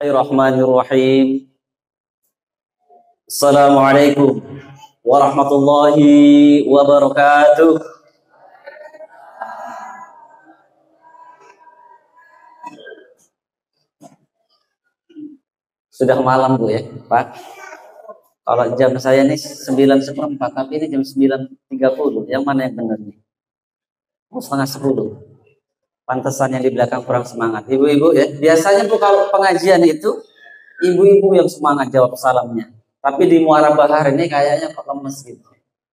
Bismillahirrahmanirrahim. Assalamualaikum warahmatullahi wabarakatuh. Sudah malam Bu ya, Pak. Kalau jam saya ini 9:04, tapi ini jam 9:30. Yang mana yang benar nih? Oh, 9:30. Pantesan yang di belakang kurang semangat. Ibu-ibu ya, biasanya Bu kalau pengajian itu ibu-ibu yang semangat jawab salamnya. Tapi di Muara Bahar ini kayaknya kok lemes gitu.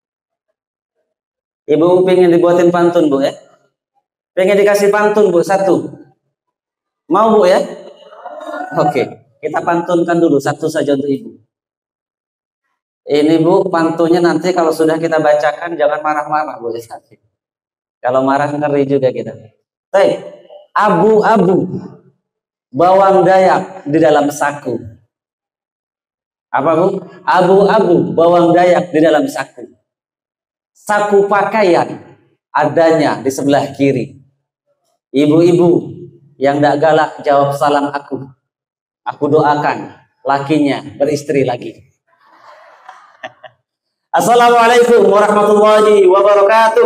Ibu pengen dibuatin pantun Bu ya? Pengen dikasih pantun Bu, satu. Mau Bu ya? Oke, kita pantunkan dulu satu saja untuk Ibu. Ini Bu, pantunnya nanti kalau sudah kita bacakan jangan marah-marah Bu. Kalau marah ngeri juga kita. Baik, abu-abu bawang dayak di dalam saku. Apa Bu? Abu-abu bawang dayak di dalam saku. Saku pakaian adanya di sebelah kiri. Ibu-ibu yang tidak galak jawab salam aku. Aku doakan lakinya beristri lagi. Assalamualaikum warahmatullahi wabarakatuh.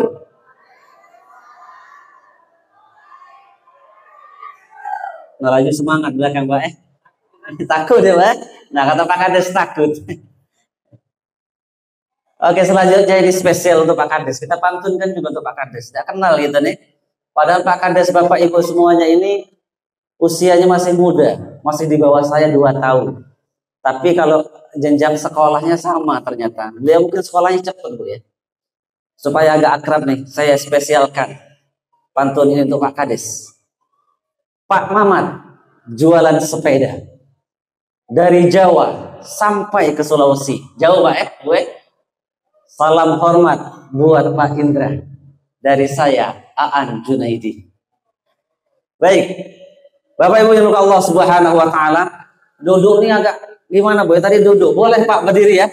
Ngelaju semangat belakang Pak. Takut ya Pak. Nah kata Pak Kades takut. Oke, selanjutnya ini spesial untuk Pak Kades. Kita pantunkan juga untuk Pak Kades. Tidak kenal gitu nih. Padahal Pak Kades, Bapak Ibu semuanya ini usianya masih muda. Masih di bawah saya 2 tahun. Tapi kalau jenjang sekolahnya sama ternyata. Beliau mungkin sekolahnya cepat Bu ya. Supaya agak akrab nih, saya spesialkan pantun ini untuk Pak Kades. Pak Mamat jualan sepeda. Dari Jawa sampai ke Sulawesi. Jauh Pak Bu. Salam hormat buat Pak Indra. Dari saya, Aan Junaidi. Baik. Bapak Ibu yang Allah Subhanahu wa taala, duduk ini agak gimana Bu? Tadi duduk. Boleh Pak berdiri ya?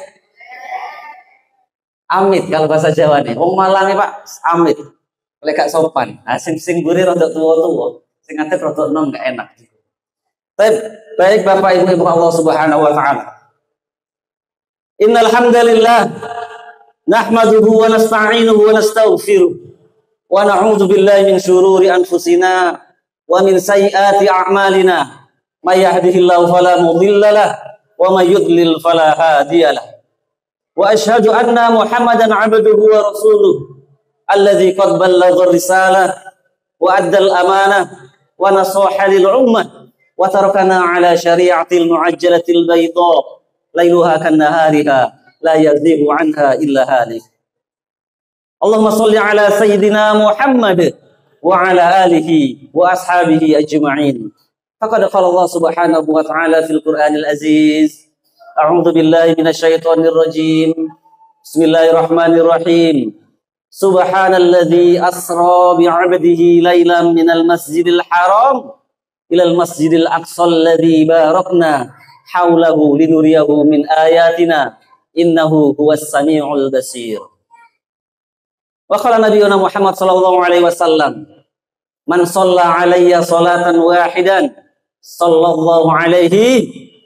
Amit kalau bahasa Jawa nih. Wong Malang nih Pak, amit. Lekak sopan. Nah, sing gurih rodok tua-tua. Sing ngatep rodok nom enggak enak. Baik Bapak Ibu Allah Subhanahu wa taala. Innal hamdalillah nahmaduhu wa nasta'inuhu wa nastaghfiruh wa na'udzu billahi min syururi anfusina wa min sayyiati a'malina may yahdihillahu fala mudilla lahu wa may yudlil fala hadiyalah. Wa asyhadu anna Muhammadan 'abduhu wa rasuluh alladzi qad ballagha risalah wa addal amanah wa nasaha lil ummah wa tarakana ala syari'atil mu'ajjalatil bayda lailuha kannahariha la yazighu anha illa halik. Allahumma shalli ala sayyidina Muhammad wa ala alihi wa ashabihi ajma'in. Faqad qala Allah subhanahu wa ta'ala fil Qur'anil Aziz. A'udzu billahi minasyaitonir rajim. Bismillahirrahmanirrahim. Subhanalladzi asra bi 'abdihi lailan minal masjidil haram ilal masjidil aqsal ladzi barakna haulahu linuriyahu min ayatina innahu huwas samiul basir. Wa qala nabiyuna Muhammad sallallahu alaihi wasallam, man shalla alayya salatan wahidan sallallahu alaihi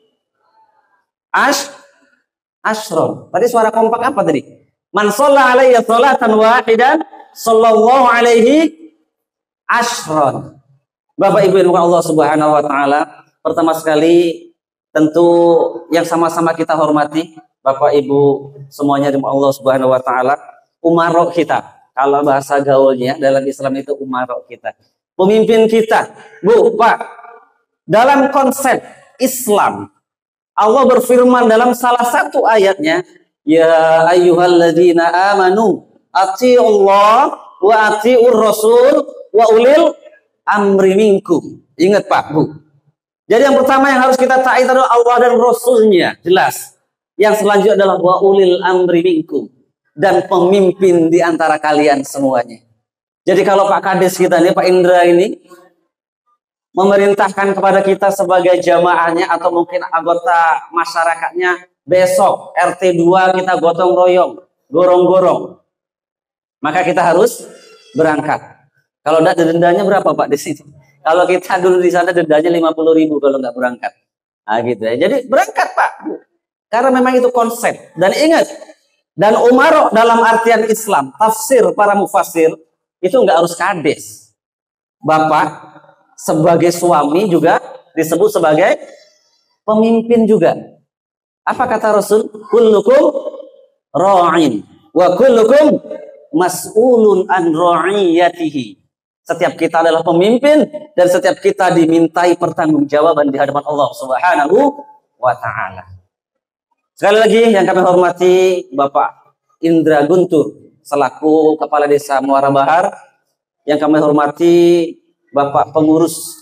ashron. Tadi suara kompak apa tadi? Man shalla alayya salatan wahidan sallallahu alaihi ashron. Bapak Ibu yang Allah Subhanahu wa taala, pertama sekali tentu yang sama-sama kita hormati Bapak Ibu semuanya di Allah Subhanahu wa taala, umarok kita. Kalau bahasa gaulnya dalam Islam itu umarok kita. Pemimpin kita. Bu, Pak. Dalam konsep Islam, Allah berfirman dalam salah satu ayatnya, ya ayyuhalladzina amanu atiiullah wa atiiur rasul wa ulil amri minkum. Ingat Pak, Bu. Jadi yang pertama yang harus kita taati adalah Allah dan Rasulnya. Jelas. Yang selanjutnya adalah wa ulil amri minkum. Dan pemimpin di antara kalian semuanya. Jadi kalau Pak Kades kita ini, Pak Indra ini memerintahkan kepada kita sebagai jamaahnya atau mungkin anggota masyarakatnya, besok RT 2 kita gotong royong, gorong-gorong. Maka kita harus berangkat. Kalau enggak dendanya berapa Pak di situ? Kalau kita dulu di sana dendanya 50.000 kalau enggak berangkat. Nah, gitu ya. Jadi berangkat Pak, Bu. Karena memang itu konsep. Dan ingat, dan umaro dalam artian Islam, tafsir para mufassir itu nggak harus kades. Bapak sebagai suami juga disebut sebagai pemimpin juga. Apa kata Rasul? Kullukum ra'in wa kullukum mas'ulun an ra'iyatihi. Setiap kita adalah pemimpin dan setiap kita dimintai pertanggungjawaban di hadapan Allah Subhanahu wa taala. Sekali lagi yang kami hormati Bapak Indra Guntur selaku Kepala Desa Muara Bahar, yang kami hormati Bapak pengurus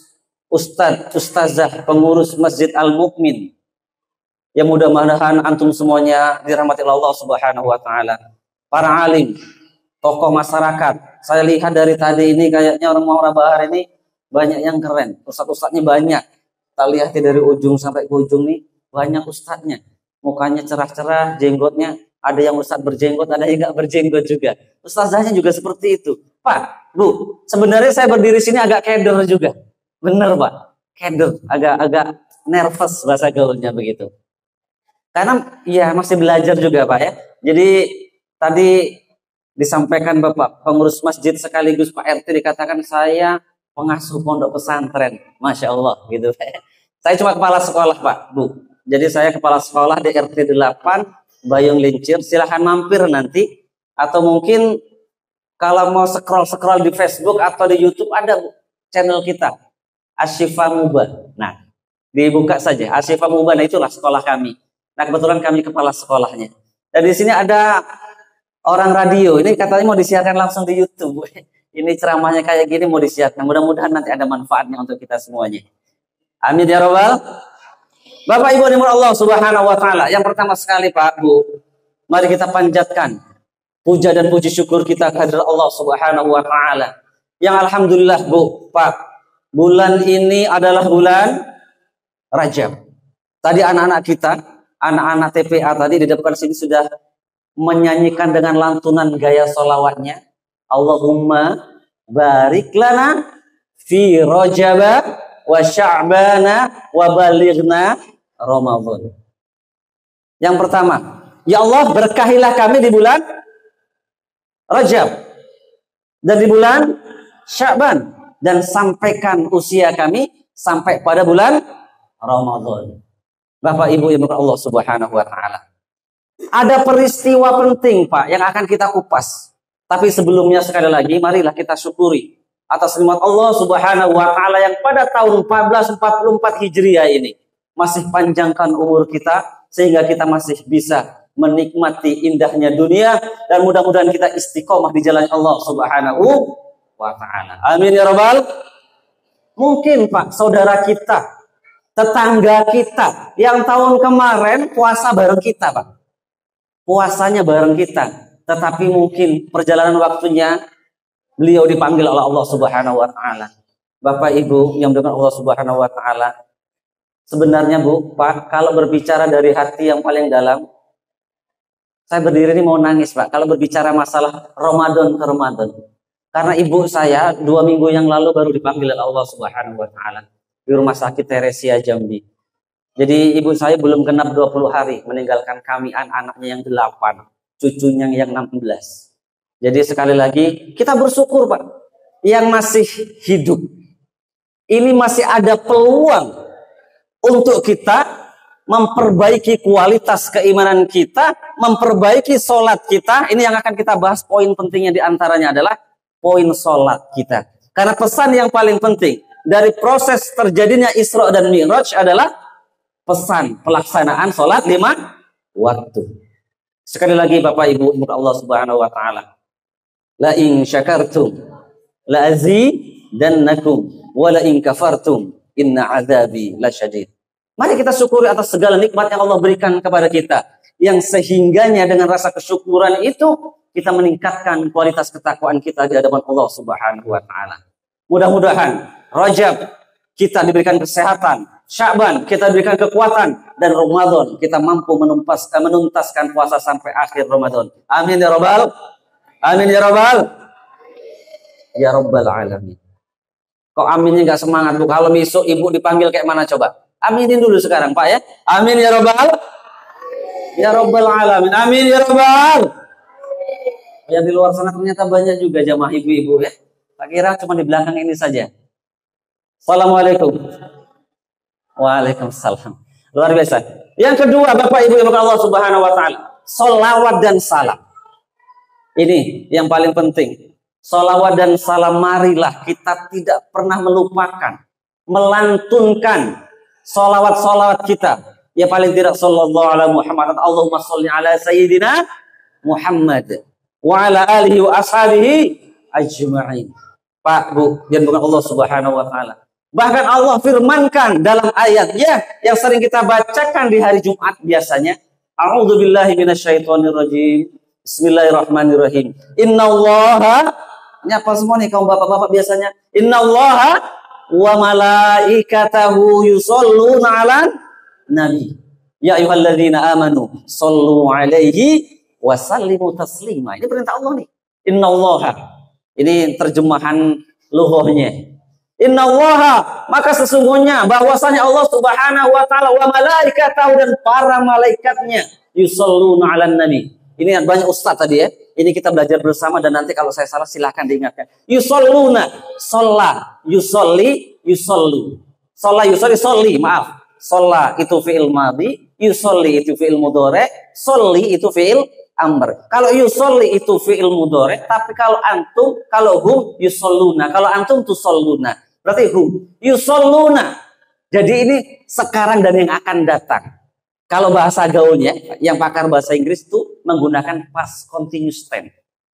Ustazah pengurus Masjid Al-Mukmin. Ya mudah-mudahan antum semuanya dirahmati Allah Subhanahu wa taala. Para alim, tokoh masyarakat. Saya lihat dari tadi ini kayaknya orang Muara Bahar ini banyak yang keren. Ustadz-ustadznya banyak. Kita lihat dari ujung sampai ke ujung nih banyak ustadznya. Mukanya cerah-cerah, jenggotnya ada yang ustadz berjenggot, ada yang nggak berjenggot juga. Ustazahnya juga seperti itu. Pak, Bu, sebenarnya saya berdiri sini agak keder juga. Bener Pak, keder, agak nervous bahasa gaulnya begitu. Karena ya masih belajar juga Pak ya. Jadi tadi disampaikan Bapak pengurus masjid sekaligus Pak RT dikatakan saya pengasuh pondok pesantren. Masya Allah gitu Pak. Saya cuma kepala sekolah Pak, Bu. Jadi saya kepala sekolah di RT 8 Bayung Lincir. Silahkan mampir nanti. Atau mungkin kalau mau scroll di Facebook atau di YouTube ada Bu, channel kita Asyifa Muba. Nah dibuka saja Asyifa Muba. Nah itulah sekolah kami. Nah kebetulan kami kepala sekolahnya. Dan di sini ada orang radio. Ini katanya mau disiarkan langsung di YouTube. Ini ceramahnya kayak gini mau disiarkan. Mudah-mudahan nanti ada manfaatnya untuk kita semuanya. Amin ya robbal. Bapak Ibu dimulai Allah Subhanahu wa taala. Yang pertama sekali Pak Bu, mari kita panjatkan puja dan puji syukur kita kehadirat Allah Subhanahu wa taala. Yang alhamdulillah Bu, Pak, bulan ini adalah bulan Rajab. Tadi anak-anak kita, anak-anak TPA tadi di depan sini sudah menyanyikan dengan lantunan gaya solawatnya. Allahumma barik lana fi Rajaba wa Sya'bana wa balighna Ramadan. Yang pertama, ya Allah berkahilah kami di bulan Rajab dan di bulan Sya'ban dan sampaikan usia kami sampai pada bulan Ramadan. Bapak Ibu yang berkah Allah Subhanahu wa taala. Ada peristiwa penting Pak yang akan kita kupas. Tapi sebelumnya sekali lagi marilah kita syukuri atas nikmat Allah Subhanahu wa taala yang pada tahun 1444 Hijriah ini masih panjangkan umur kita sehingga kita masih bisa menikmati indahnya dunia dan mudah-mudahan kita istiqomah di jalan Allah Subhanahu wa taala. Amin ya rabbal. Mungkin Pak saudara kita, tetangga kita yang tahun kemarin puasa bareng kita Pak. Puasanya bareng kita, tetapi mungkin perjalanan waktunya beliau dipanggil oleh Allah Subhanahu wa taala. Bapak Ibu yang dengan Allah Subhanahu wa taala, sebenarnya Bu, Pak, kalau berbicara dari hati yang paling dalam, saya berdiri ini mau nangis Pak kalau berbicara masalah Ramadan ke Ramadan. Karena ibu saya 2 minggu yang lalu baru dipanggil oleh Allah Subhanahu wa taala di Rumah Sakit Teresia Jambi. Jadi ibu saya belum genap 20 hari meninggalkan kami anak-anaknya yang 8, cucunya yang 16. Jadi sekali lagi kita bersyukur Pak yang masih hidup. Ini masih ada peluang untuk kita memperbaiki kualitas keimanan kita, memperbaiki sholat kita. Ini yang akan kita bahas, poin pentingnya diantaranya adalah poin sholat kita. Karena pesan yang paling penting dari proses terjadinya Isra dan Mi'raj adalah pesan pelaksanaan sholat 5 waktu. Sekali lagi Bapak Ibu Allah Subhanahu wa taala. La in syakartum la azidannakum wa la in kafartum inna azabi lasyadid. Mari kita syukuri atas segala nikmat yang Allah berikan kepada kita, yang sehingganya dengan rasa kesyukuran itu kita meningkatkan kualitas ketakwaan kita di hadapan Allah Subhanahu wa taala. Mudah-mudahan Rajab kita diberikan kesehatan, Sya'ban kita diberikan kekuatan, dan Ramadan kita mampu menuntaskan puasa sampai akhir Ramadan. Amin ya rabbal. Amin ya rabbal. Ya rabbal alamin. Kok aminnya nggak semangat Bu? Kalau besok ibu dipanggil kayak mana coba? Aminin dulu sekarang Pak ya. Amin ya Rabbal alamin. Amin ya Rabbal. Yang di luar sana ternyata banyak juga jamaah ibu-ibu ya. Tak kira cuma di belakang ini saja. Assalamualaikum. Waalaikumsalam. Luar biasa. Yang kedua Bapak Ibu yang Allah Subhanahu wa taala, sholawat dan salam. Ini yang paling penting. Sholawat dan salam, marilah kita tidak pernah melupakan, melantunkan sholawat kita. Ya paling tidak sallallahu ala Muhammad. Allahumma sholli ala sayyidina Muhammad wa ala alihi wa ashabihi ajma'in. Pak, Bu, dan bukan Allah Subhanahu wa taala. Bahkan Allah firmankan dalam ayatnya yang sering kita bacakan di hari Jumat biasanya. A'udzubillahi minasyaitonirrajim. Bismillahirrahmanirrahim. Innallaha, nyapa semua nih kaum bapak-bapak biasanya. Innallaha wa malaikatahu yusholluna 'alan nabi. Ya ayyuhalladzina amanu shollu 'alaihi wa sallimu taslima. Ini perintah Allah nih. Innallaha. Ini terjemahan lughahnya. Innallaha, maka sesungguhnya bahwasanya Allah Subhanahu wa taala wa malaikatahu, dan para malaikatnya yusholluna 'alan nabi. Ini banyak ustaz tadi ya. Ini kita belajar bersama dan nanti kalau saya salah silahkan diingatkan. Yusholluna, sholla, yusolli, yusollu. Sholla, yusolli, sholli, maaf. Sholla itu fi'il madhi, yusolli itu fi'il mudhari', sholli itu fi'il amr. Kalau yusolli itu fi'il mudhari', tapi kalau hum yusolluna, kalau antum tusolluna. Berarti hum yusolluna. Jadi ini sekarang dan yang akan datang. Kalau bahasa gaulnya, yang pakar bahasa Inggris itu menggunakan past continuous tense.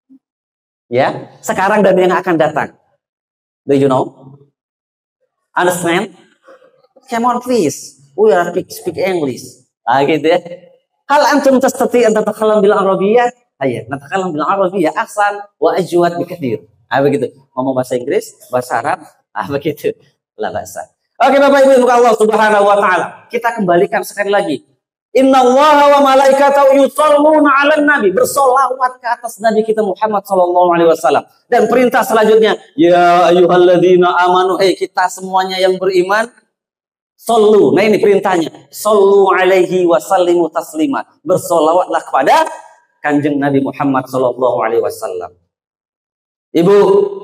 Ya, sekarang dan yang akan datang. Do you know? Understand? Come on please. We are speak English. Gitu ya. Hal antum tastati an tatakalam bil arabiyyah? Ayo, natakalam bil arabiyyah ahsan wa ajwad bikatsir. Begitu. Ngomong bahasa Inggris, bahasa Arab, begitu. La bahasa. Oke Bapak Ibu, Allah Subhanahu wa taala. Kita kembalikan sekali lagi. Innallaha wa malaikatahu yusholluna 'alan nabi. Bersolawat ke atas Nabi kita Muhammad sallallahu alaihi wasallam. Dan perintah selanjutnya, ya ayyuhalladzina amanu, kita semuanya yang beriman, shollu. Nah ini perintahnya. Shollu alaihi wa sallimu taslima. Bersolawatlah kepada Kanjeng Nabi Muhammad sallallahu alaihi wasallam. Ibu,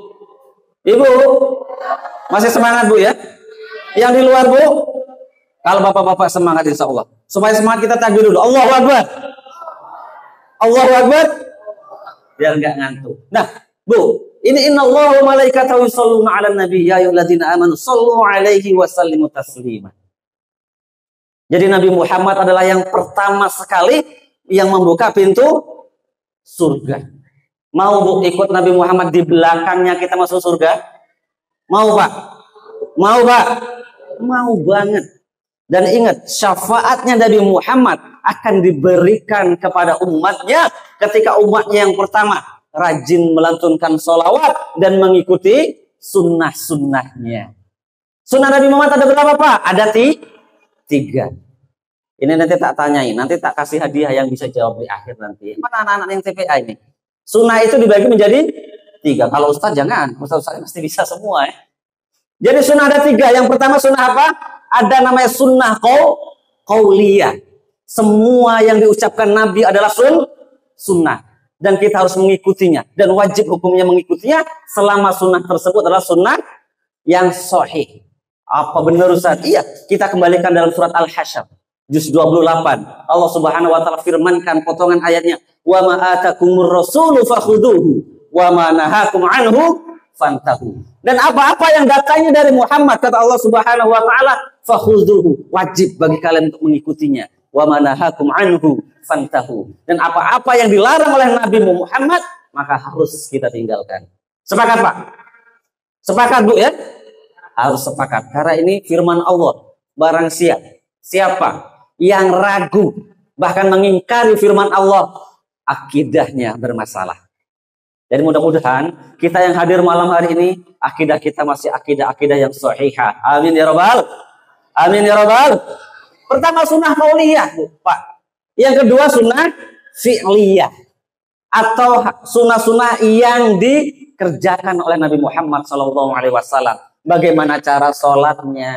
masih semangat Bu ya? Yang di luar Bu, kalau bapak-bapak semangat insya Allah. Supaya semangat kita takbir dulu. Allahu Akbar. Allahu Akbar. Biar nggak ngantuk. Nah, Bu, ini innallaha wa malaikatahu yusholluna 'alan nabi ya ayyuhalladzina amanu shollu 'alaihi wa sallimu taslima. Jadi Nabi Muhammad adalah yang pertama sekali yang membuka pintu surga. Mau Bu ikut Nabi Muhammad di belakangnya kita masuk surga? Mau Pak? Mau Pak? Mau banget. Dan ingat, syafaatnya Nabi Muhammad akan diberikan kepada umatnya ketika umatnya yang pertama rajin melantunkan sholawat dan mengikuti sunnah-sunnahnya. Sunnah Nabi Muhammad ada berapa Pak? Ada 3. Ini nanti tak tanyain, nanti tak kasih hadiah yang bisa jawab di akhir nanti. Mana anak-anak yang TPA ini? Sunnah itu dibagi menjadi 3. Kalau Ustaz jangan, Ustaz pasti bisa semua ya. Jadi sunnah ada 3. Yang pertama sunnah apa? Ada namanya sunnah qauliyah. Semua yang diucapkan Nabi adalah sunnah. Dan kita harus mengikutinya. Dan wajib hukumnya mengikutinya selama sunnah tersebut adalah sunnah yang sahih. Apa benar Ustaz? Iya, kita kembalikan dalam surat Al-Hasyr. Juz 28. Allah Subhanahu wa taala firmankan potongan ayatnya. Wa ma atakumur rasulu fakhuduhu wa ma nahakum anhu fantahu. Dan apa-apa yang datangnya dari Muhammad, kata Allah Subhanahu wa taala, fakhuduhu, wajib bagi kalian untuk mengikutinya. Wa ma nahakum anhu fantahu. Dan apa-apa yang dilarang oleh Nabi Muhammad, maka harus kita tinggalkan. Sepakat Pak? Sepakat Bu ya? Harus sepakat. Karena ini firman Allah. Barang siapa yang ragu, bahkan mengingkari firman Allah, akidahnya bermasalah. Jadi mudah-mudahan kita yang hadir malam hari ini, akidah kita masih akidah yang sahihah. Amin ya Rabbal. Amin ya Rabbal. Pertama sunnah qauliyah, Pak. Yang kedua sunnah fi'liyah. Atau sunnah-sunnah yang dikerjakan oleh Nabi Muhammad SAW. Bagaimana cara sholatnya,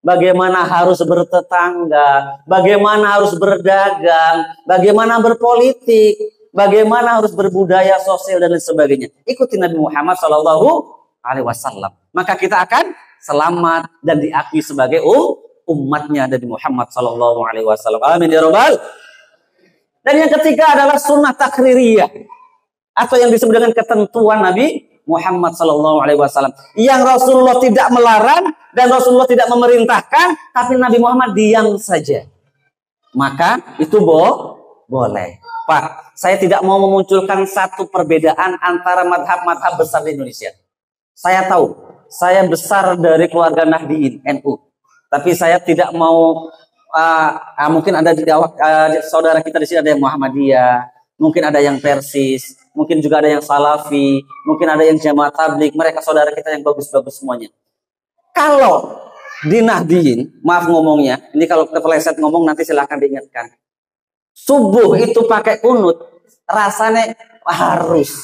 bagaimana harus bertetangga, bagaimana harus berdagang, bagaimana berpolitik, bagaimana harus berbudaya sosial dan lain sebagainya. Ikuti Nabi Muhammad SAW. Maka kita akan selamat dan diakui sebagai umatnya Nabi Muhammad SAW. Amin ya Rabbal. Dan yang ketiga adalah sunnah takririyah atau yang disebut dengan ketentuan Nabi Muhammad SAW yang Rasulullah tidak melarang dan Rasulullah tidak memerintahkan, tapi Nabi Muhammad diam saja. Maka itu boleh. Pak, saya tidak mau memunculkan satu perbedaan antara madhab-madhab besar di Indonesia. Saya tahu, saya besar dari keluarga Nahdiyin NU, tapi saya tidak mau. Mungkin ada saudara kita di sini ada yang Muhammadiyah, mungkin ada yang Persis, mungkin juga ada yang Salafi, mungkin ada yang Jamaah Tabligh. Mereka saudara kita yang bagus-bagus semuanya. Kalau di Nahdiyin, maaf ngomongnya, ini kalau kepeleset ngomong nanti silahkan diingatkan. Subuh itu pakai kunut, rasanya harus.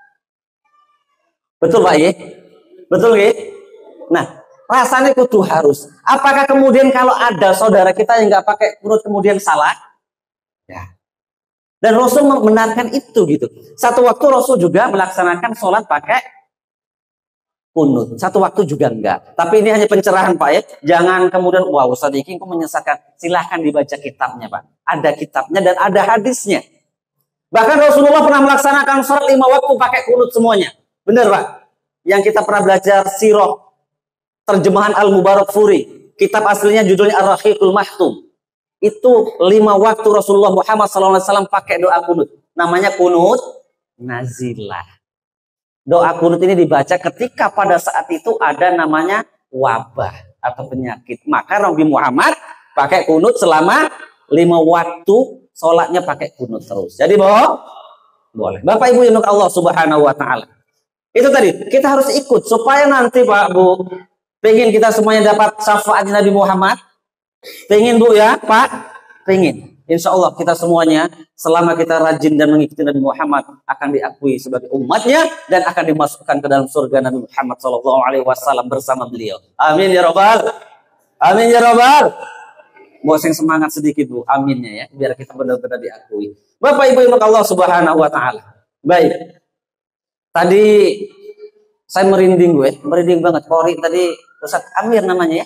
Betul Pak ya? Betul ya? Nah, rasanya kudu harus. Apakah kemudian kalau ada saudara kita yang nggak pakai kunut kemudian salah? Ya. Dan Rasul membenarkan itu gitu. Satu waktu Rasul juga melaksanakan sholat pakai kunut. Satu waktu juga enggak. Tapi ini hanya pencerahan Pak ya. Jangan kemudian wah Ustaz Iki kok menyesatkan. Silahkan dibaca kitabnya Pak. Ada kitabnya dan ada hadisnya. Bahkan Rasulullah pernah melaksanakan sholat 5 waktu pakai kunut semuanya. Benar Pak? Yang kita pernah belajar sirah terjemahan Al-Mubarak Furi. Kitab aslinya judulnya Ar-Rahiqul Mahtum. Itu 5 waktu Rasulullah Muhammad SAW pakai doa kunut. Namanya kunut nazilah. Doa kunut ini dibaca ketika pada saat itu ada namanya wabah atau penyakit. Maka Nabi Muhammad pakai kunut selama 5 waktu sholatnya pakai kunut terus. Jadi boleh. Bapak Ibu yang Allah Subhanahu Wa Taala. Itu tadi kita harus ikut supaya nanti Pak Bu pengen kita semuanya dapat syafaat Nabi Muhammad. Pengen Bu ya Pak? Pengen. Insya Allah kita semuanya selama kita rajin dan mengikuti Nabi Muhammad akan diakui sebagai umatnya dan akan dimasukkan ke dalam surga Nabi Muhammad SAW bersama beliau. Amin ya Rabbal. Amin ya Rabbal. Boseng semangat sedikit Bu, aminnya ya, biar kita benar-benar diakui. Bapak Ibu yang Allah Subhanahu Wa Taala. Baik. Tadi saya merinding merinding banget. Kori tadi Ustaz Amir namanya ya.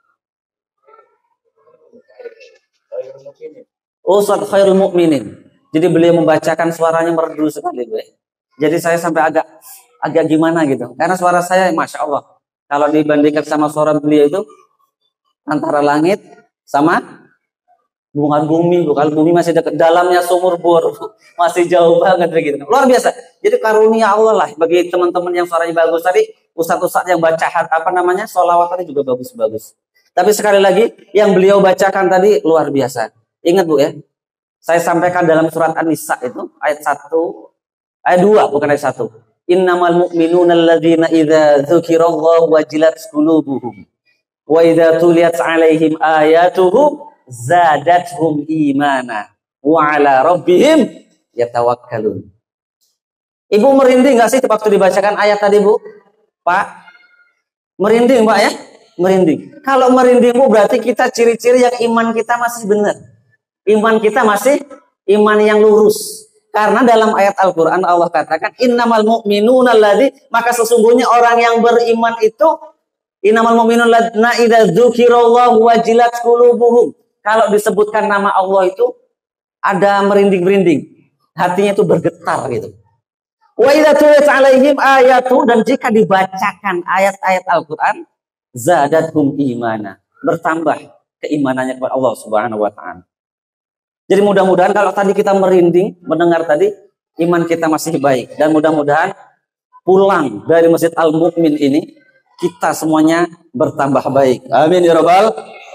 Ustaz Khairul Mukminin. Jadi beliau membacakan suaranya merdu sekali Jadi saya sampai agak gimana gitu. Karena suara saya Masya Allah. Kalau dibandingkan sama suara beliau itu antara langit sama bukan bumi. Bukan bumi masih dekat dalamnya sumur bor. Masih jauh banget begitu. Luar biasa. Jadi karunia Allah lah bagi teman-teman yang suaranya bagus tadi. Ustaz-ustaz yang baca sholawat tadi juga bagus-bagus. Tapi sekali lagi yang beliau bacakan tadi luar biasa. Ingat Bu ya, saya sampaikan dalam surat An-Nisa itu ayat 1, ayat 2 bukan ayat 1. Innamal mu'minuna alladzina idza dzukirallahu wajilat qulubuhum wa idza tuliyat 'alaihim ayatuhu zadatuhum imana wa 'ala rabbihim yatawakkalun. Ibu merinding enggak sih waktu dibacakan ayat tadi Bu? Pak, merinding Pak ya? Merinding. Kalau merinding Bu berarti kita ciri-ciri yang iman kita masih benar. Iman kita masih iman yang lurus. Karena dalam ayat Al-Quran Allah katakan innamal mu'minuna alladzi, maka sesungguhnya orang yang beriman itu innamal mu'minuna alladzina idza dzukirallahu wajilat qulubuhum. Kalau disebutkan nama Allah itu ada merinding-merinding. Hatinya itu bergetar gitu. Wa idza tuliyat 'alaihim ayatu, dan jika dibacakan ayat-ayat Al-Quran zadathum imana, bertambah keimanannya kepada Allah Subhanahu Wa Taala. Jadi mudah-mudahan kalau tadi kita merinding mendengar tadi, iman kita masih baik. Dan mudah-mudahan pulang dari Masjid Al-Mu'min ini, kita semuanya bertambah baik. Amin ya Rabbal.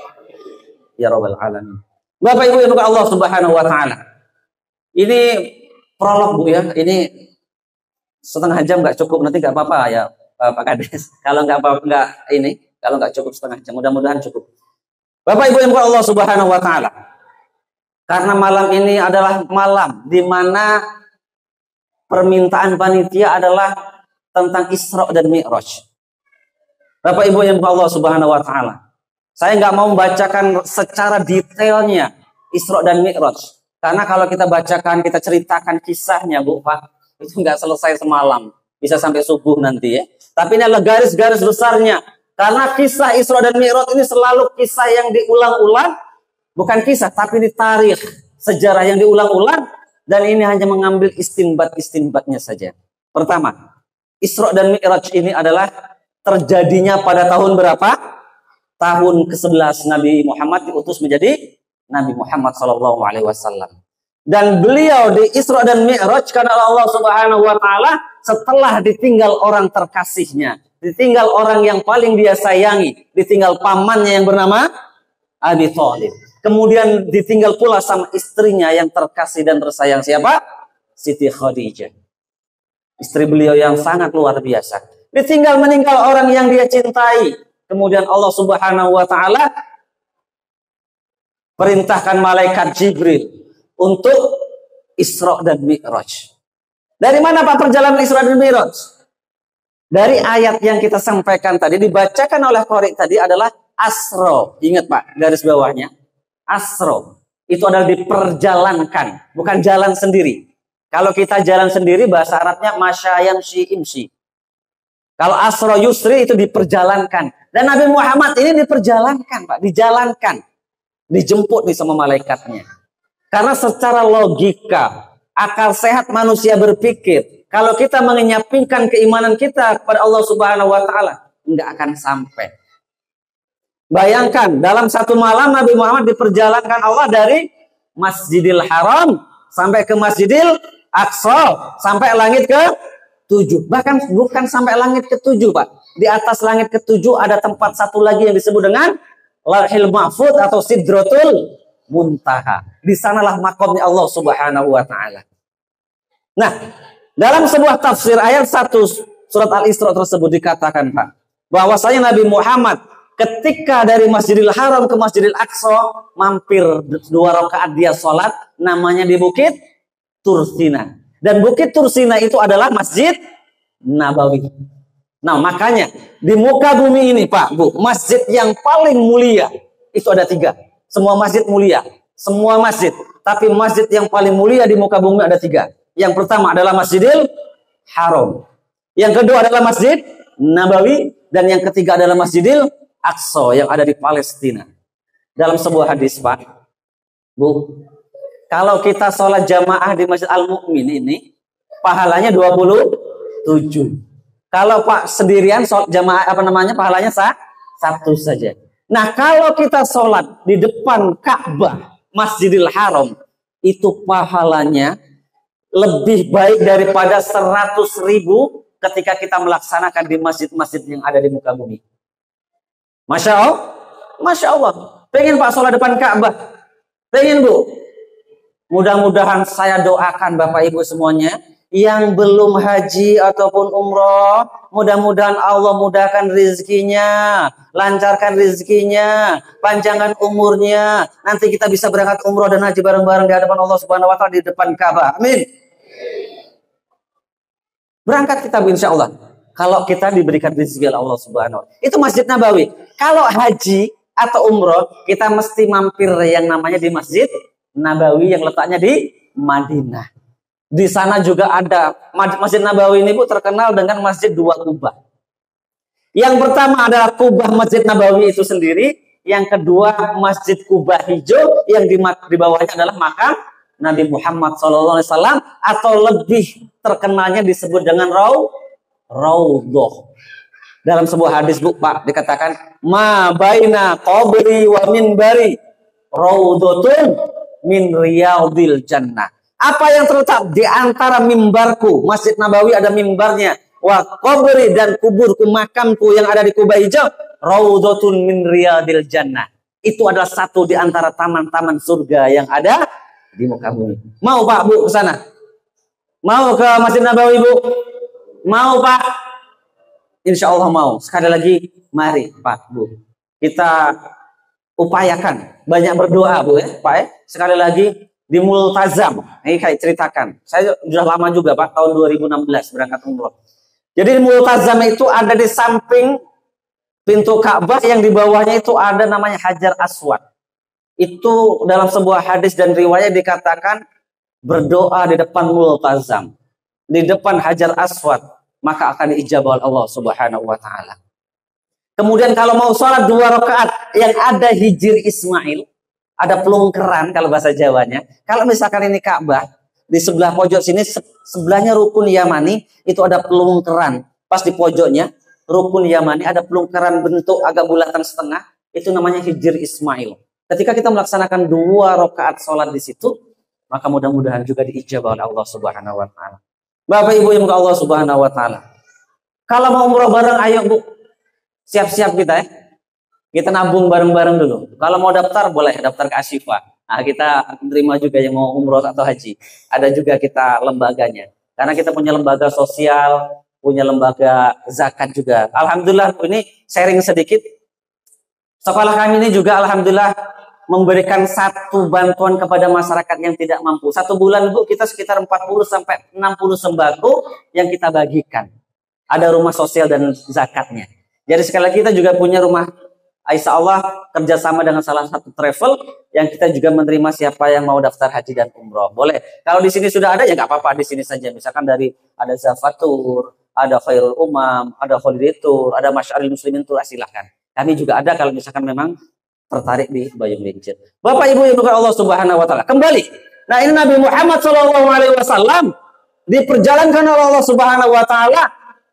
Ya Rabbal Alamin. Bapak Ibu yang Allah Subhanahu Wa Ta'ala. Ini prolog Bu ya. Ini setengah jam nggak cukup. Nanti nggak apa-apa ya Pak Kades. Kalau nggak cukup setengah jam. Mudah-mudahan cukup. Bapak Ibu yang Allah Subhanahu Wa Ta'ala. Karena malam ini adalah malam di mana permintaan panitia adalah tentang Isra dan Mi'raj. Bapak Ibu yang Allah Subhanahu Wa Taala. Saya nggak mau membacakan secara detailnya Isra dan Mi'raj. Karena kalau kita bacakan, kita ceritakan kisahnya, Bu, Pak, itu nggak selesai semalam. Bisa sampai subuh nanti ya. Tapi ini adalah garis-garis besarnya. Karena kisah Isra dan Mi'raj ini selalu kisah yang diulang-ulang. Bukan kisah, tapi ini tarikh. Sejarah yang diulang-ulang. Dan ini hanya mengambil istinbat-istinbatnya saja. Pertama, Isra dan Mi'raj ini adalah terjadinya pada tahun berapa? Tahun ke-11 Nabi Muhammad diutus menjadi Nabi Muhammad SAW. Dan beliau di Isra dan Mi'raj karena Allah Subhanahu wa taala setelah ditinggal orang terkasihnya, ditinggal orang yang paling dia sayangi, ditinggal pamannya yang bernama Abi Thalib. Kemudian ditinggal pula sama istrinya yang terkasih dan tersayang, siapa? Siti Khadijah. Istri beliau yang sangat luar biasa. Ditinggal meninggal orang yang dia cintai. Kemudian Allah Subhanahu wa taala perintahkan malaikat Jibril untuk Isra dan Mi'raj. Dari mana Pak perjalanan Isra dan Mi'raj? Dari ayat yang kita sampaikan tadi, dibacakan oleh Qori tadi adalah Asra. Ingat Pak, garis bawahnya. Asra. Itu adalah diperjalankan, bukan jalan sendiri. Kalau kita jalan sendiri, bahasa Arabnya masyayam imsi. Kalau Asra Yusri itu diperjalankan. Dan Nabi Muhammad ini diperjalankan, Pak. Dijalankan. Dijemput nih sama malaikatnya. Karena secara logika, akal sehat manusia berpikir, kalau kita menyampingkan keimanan kita kepada Allah Subhanahu wa taala, enggak akan sampai. Bayangkan, dalam satu malam Nabi Muhammad diperjalankan Allah dari Masjidil Haram sampai ke Masjidil Aqsa, sampai langit ke-7. Bahkan bukan sampai langit ke-7, Pak. Di atas langit ke-7 ada tempat satu lagi yang disebut dengan Lauhil Mahfuz atau Sidratul Muntaha. Di sanalah makamnya Allah Subhanahu wa taala. Nah, dalam sebuah tafsir ayat 1 surat Al-Isra tersebut dikatakan, Pak, bahwasanya Nabi Muhammad ketika dari Masjidil Haram ke Masjidil Aqsa mampir 2 rakaat dia sholat, namanya di Bukit Tursina. Dan Bukit Tursina itu adalah Masjid Nabawi. Nah, makanya di muka bumi ini, Pak, Bu, masjid yang paling mulia itu ada 3. Semua masjid mulia, semua masjid. Tapi masjid yang paling mulia di muka bumi ada 3. Yang pertama adalah Masjidil Haram. Yang kedua adalah Masjid Nabawi. Dan yang ketiga adalah Masjidil Aqsa yang ada di Palestina. Dalam sebuah hadis, Pak, Bu, kalau kita sholat jamaah di Masjid Al-Mu'min ini, pahalanya 27. Kalau Pak sendirian sholat jamaah pahalanya satu saja. Nah, kalau kita sholat di depan Ka'bah Masjidil Haram, itu pahalanya lebih baik daripada 100.000 ketika kita melaksanakan di masjid-masjid yang ada di muka bumi. Masya Allah, Masya Allah. Pengen Pak sholat depan Ka'bah? Pengen, Bu? Mudah-mudahan saya doakan Bapak Ibu semuanya yang belum haji ataupun umroh, mudah-mudahan Allah mudahkan rezekinya, lancarkan rezekinya, panjangkan umurnya. Nanti kita bisa berangkat umroh dan haji bareng-bareng di hadapan Allah Subhanahu wa taala di depan Ka'bah. Amin. Berangkat kita insya Allah. Kalau kita diberikan rezeki oleh Allah Subhanahu wa taala. Itu Masjid Nabawi. Kalau haji atau umroh, kita mesti mampir yang namanya di Masjid Nabawi yang letaknya di Madinah. Di sana juga ada Masjid Nabawi ini, Bu, terkenal dengan Masjid 2 kubah. Yang pertama adalah kubah Masjid Nabawi itu sendiri. Yang kedua Masjid Kubah Hijau yang di bawahnya adalah makam Nabi Muhammad SAW, atau lebih terkenalnya disebut dengan Raudhah. Dalam sebuah hadis, Bu, Pak, dikatakan ma baina qabri wa minbari raudhatun min riyadil jannah. Apa yang terletak di antara mimbarku, Masjid Nabawi ada mimbarnya, wa qabri dan kuburku, makamku yang ada di Kubah Hijau, raudhatun min riyadil jannah. Itu adalah satu di antara taman-taman surga yang ada di muka bumi. Mau Pak, Bu, ke sana? Mau ke Masjid Nabawi, Bu? Mau, Pak? Insya Allah mau. Sekali lagi, mari Pak, Bu, kita upayakan banyak berdoa, Bu, ya Pak, ya. Sekali lagi di Multazam, ini kayak ceritakan. Saya sudah lama juga, Pak, tahun 2016 berangkat umroh. Jadi di Multazam itu ada di samping Pintu Ka'bah yang di bawahnya itu ada namanya Hajar Aswad. Itu dalam sebuah hadis dan riwayat dikatakan berdoa di depan multazam, di depan Hajar Aswad, maka akan diijabah oleh Allah Subhanahu wa taala. Kemudian kalau mau sholat 2 rakaat yang ada hijir Ismail, ada pelungkeran kalau bahasa Jawanya. Kalau misalkan ini Ka'bah, di sebelah pojok sini, sebelahnya rukun Yamani, itu ada pelungkeran. Pas di pojoknya, rukun Yamani ada pelungkeran bentuk agak bulatan setengah, itu namanya hijir Ismail. Ketika kita melaksanakan 2 rakaat sholat di situ, maka mudah-mudahan juga diijabah oleh Allah Subhanahu wa taala. Bapak Ibu yang Allah Subhanahu wa taala. Kalau mau umroh bareng, ayo Bu. Siap-siap kita ya. Kita nabung bareng-bareng dulu. Kalau mau daftar, boleh daftar ke Asyifa. Nah, kita terima juga yang mau umroh atau haji. Ada juga kita lembaganya. Karena kita punya lembaga sosial, punya lembaga zakat juga. Alhamdulillah, ini sharing sedikit. Sekolah kami ini juga alhamdulillah memberikan satu bantuan kepada masyarakat yang tidak mampu. 1 bulan Bu, kita sekitar 40 sampai 60 sembako yang kita bagikan. Ada rumah sosial dan zakatnya. Jadi sekali lagi kita juga punya rumah, insya Allah kerjasama dengan salah satu travel yang kita juga menerima siapa yang mau daftar haji dan umroh. Boleh. Kalau di sini sudah ada ya nggak apa-apa, di sini saja. Misalkan dari ada Zafatur, ada Khairul Umam, ada Holiday Tour, ada Masyarul Muslimin Tour, silahkan. Kami juga ada kalau misalkan memang tertarik di Bayung Lincir. Bapak Ibu yang Allah Subhanahu wa taala. Kembali. Nah, ini Nabi Muhammad SAW diperjalankan oleh Allah Subhanahu wa taala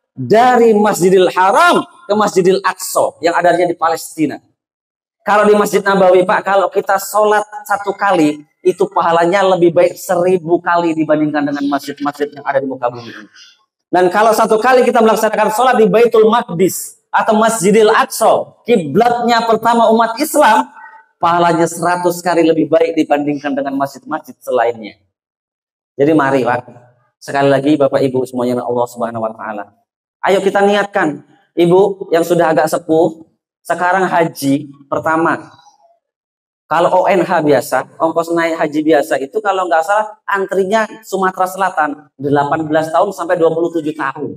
dari Masjidil Haram ke Masjidil Aqsa yang adanya di Palestina. Kalau di Masjid Nabawi Pak, kalau kita sholat 1 kali, itu pahalanya lebih baik 1000 kali dibandingkan dengan masjid-masjid yang ada di muka bumi ini. Dan kalau 1 kali kita melaksanakan sholat di Baitul Maqdis atau Masjidil Aqsa, kiblatnya pertama umat Islam, pahalanya 100 kali lebih baik dibandingkan dengan masjid-masjid selainnya. Jadi mari Pak, sekali lagi Bapak Ibu semuanya Allah Subhanahu wa taala. Ayo kita niatkan. Ibu yang sudah agak sepuh, sekarang haji pertama. Kalau ONH biasa, ongkos naik haji biasa itu kalau nggak salah antrinya Sumatera Selatan 18 tahun sampai 27 tahun.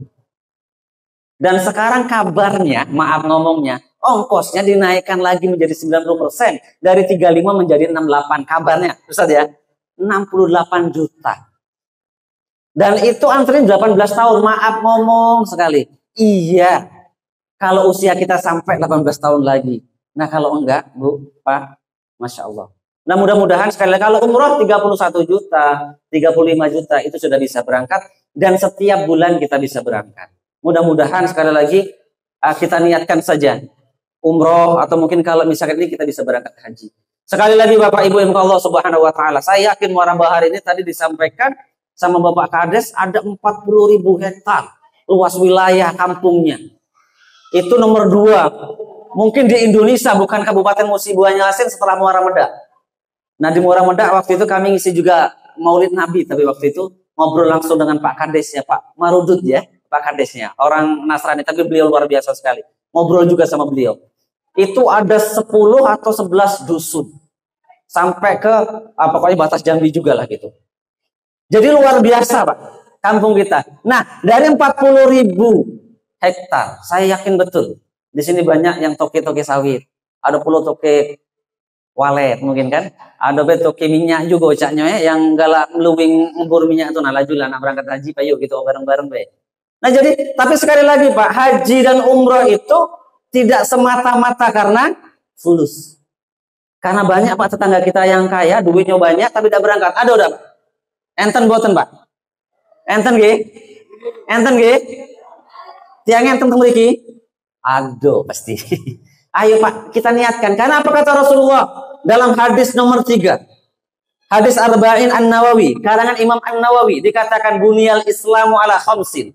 Dan sekarang kabarnya, maaf ngomongnya, ongkosnya dinaikkan lagi menjadi 90%. Dari 35 menjadi 68 kabarnya. Ustaz ya, 68 juta. Dan itu antrinya 18 tahun, maaf ngomong sekali. Iya. Kalau usia kita sampai 18 tahun lagi. Nah kalau enggak, Bu, Pak, Masya Allah. Nah mudah-mudahan sekali lagi, kalau umroh 31 juta, 35 juta, itu sudah bisa berangkat. Dan setiap bulan kita bisa berangkat. Mudah-mudahan sekali lagi, kita niatkan saja. Umroh, atau mungkin kalau misalkan ini kita bisa berangkat haji. Sekali lagi Bapak Ibu yang Allah Subhanahu wa taala. Saya yakin Muara Bahar ini tadi disampaikan sama Bapak Kades ada 40.000 hektar luas wilayah kampungnya. Itu nomor 2. Mungkin di Indonesia, bukan Kabupaten Musi Banyu-Asin setelah Muara Medak. Nah di Muara Medak waktu itu kami ngisi juga Maulid Nabi, tapi waktu itu ngobrol langsung dengan Pak Kades ya, Pak Marudut ya, Pak Kadesnya, orang Nasrani, tapi beliau luar biasa sekali. Ngobrol juga sama beliau. Itu ada 10 atau 11 dusun. Sampai ke pokoknya batas Jambi juga lah gitu. Jadi luar biasa Pak, kampung kita. Nah dari 40.000 hektar, saya yakin betul. Di sini banyak yang toke-toke sawit. Ada pula toke walet mungkin kan. Ada toke minyak juga ocaknya ya, yang galak meluwing ngebur minyak itu. Nah lajulah anak berangkat haji, Pak yuk gitu bareng-bareng be. Nah jadi, tapi sekali lagi Pak, haji dan umroh itu tidak semata-mata karena fulus. Karena banyak Pak tetangga kita yang kaya, duitnya banyak tapi tidak berangkat. Ada udah Pak? Enten boten Pak? Enten nggih? Enten nggih? Tiang enten mriki? Aduh pasti. Ayo Pak, kita niatkan. Karena apa kata Rasulullah dalam hadis nomor 3? Hadis Arba'in An-Nawawi, karangan Imam An-Nawawi, dikatakan buniyal Islamu ala khamsin.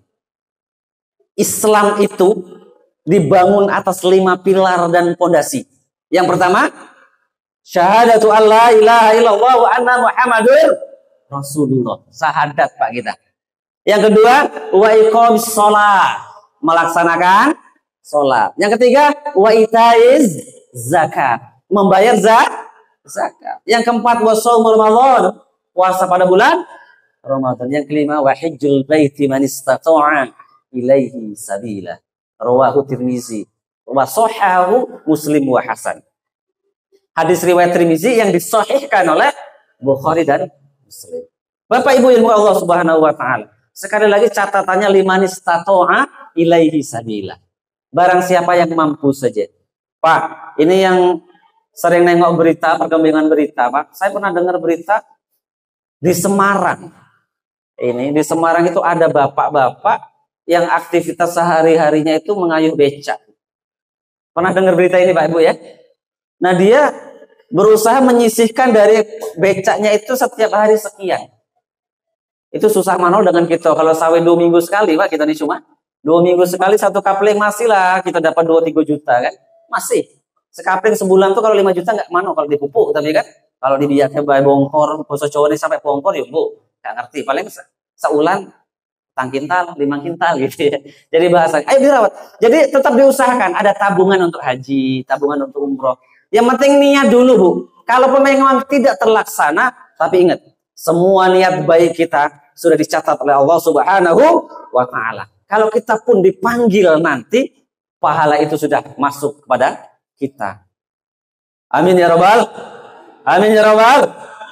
Islam itu dibangun atas 5 pilar dan pondasi. Yang pertama, syahadatu alla ilaha illallah wa anna Muhammadur Rasulullah. Syahadat Pak kita. Yang kedua, wa iqamis shalah, melaksanakan sholat. Yang ketiga, wa itaiz zakat, membayar zakat. Yang keempat, wa shaumur Ramadan, puasa pada bulan Ramadan. Yang kelima, wa hajjul baiti man istata'a ilaihi sabila. Rawahu Tirmizi Wa sahahu Muslim wa hasan. Hadis riwayat Tirmizi yang disahihkan oleh Bukhari dan Muslim. Bapak Ibu ilmu Allah Subhanahu wa taala. Sekali lagi catatannya liman istata'a ilaihi sabila. Barang siapa yang mampu saja. Pak, ini yang sering nengok berita, perkembangan berita, Pak. Saya pernah dengar berita di Semarang. Ini di Semarang itu ada bapak-bapak yang aktivitas sehari-harinya itu mengayuh becak. Pernah dengar berita ini Pak Ibu ya? Nah dia berusaha menyisihkan dari becaknya itu setiap hari sekian. Itu susah manol dengan kita. Kalau sawit 2 minggu sekali Pak, kita ini cuma 2 minggu sekali 1 kapling masih lah kita dapat 2-3 juta kan? Masih. Sekapling sebulan tuh kalau 5 juta nggak mano kalau dipupuk, tapi kan kalau dibiarkan bayi bongkor, poso cowok ini sampai bongkor ya Bu, nggak ngerti. Paling seulan tang kintal, 5 kintal gitu ya. Jadi bahasa, ayo dirawat. Jadi tetap diusahakan ada tabungan untuk haji, tabungan untuk umroh. Yang penting niat dulu Bu. Kalaupun memang tidak terlaksana, tapi ingat semua niat baik kita sudah dicatat oleh Allah Subhanahu wa taala. Kalau kita pun dipanggil nanti, pahala itu sudah masuk kepada kita. Amin ya rabbal. Amin ya rabbal.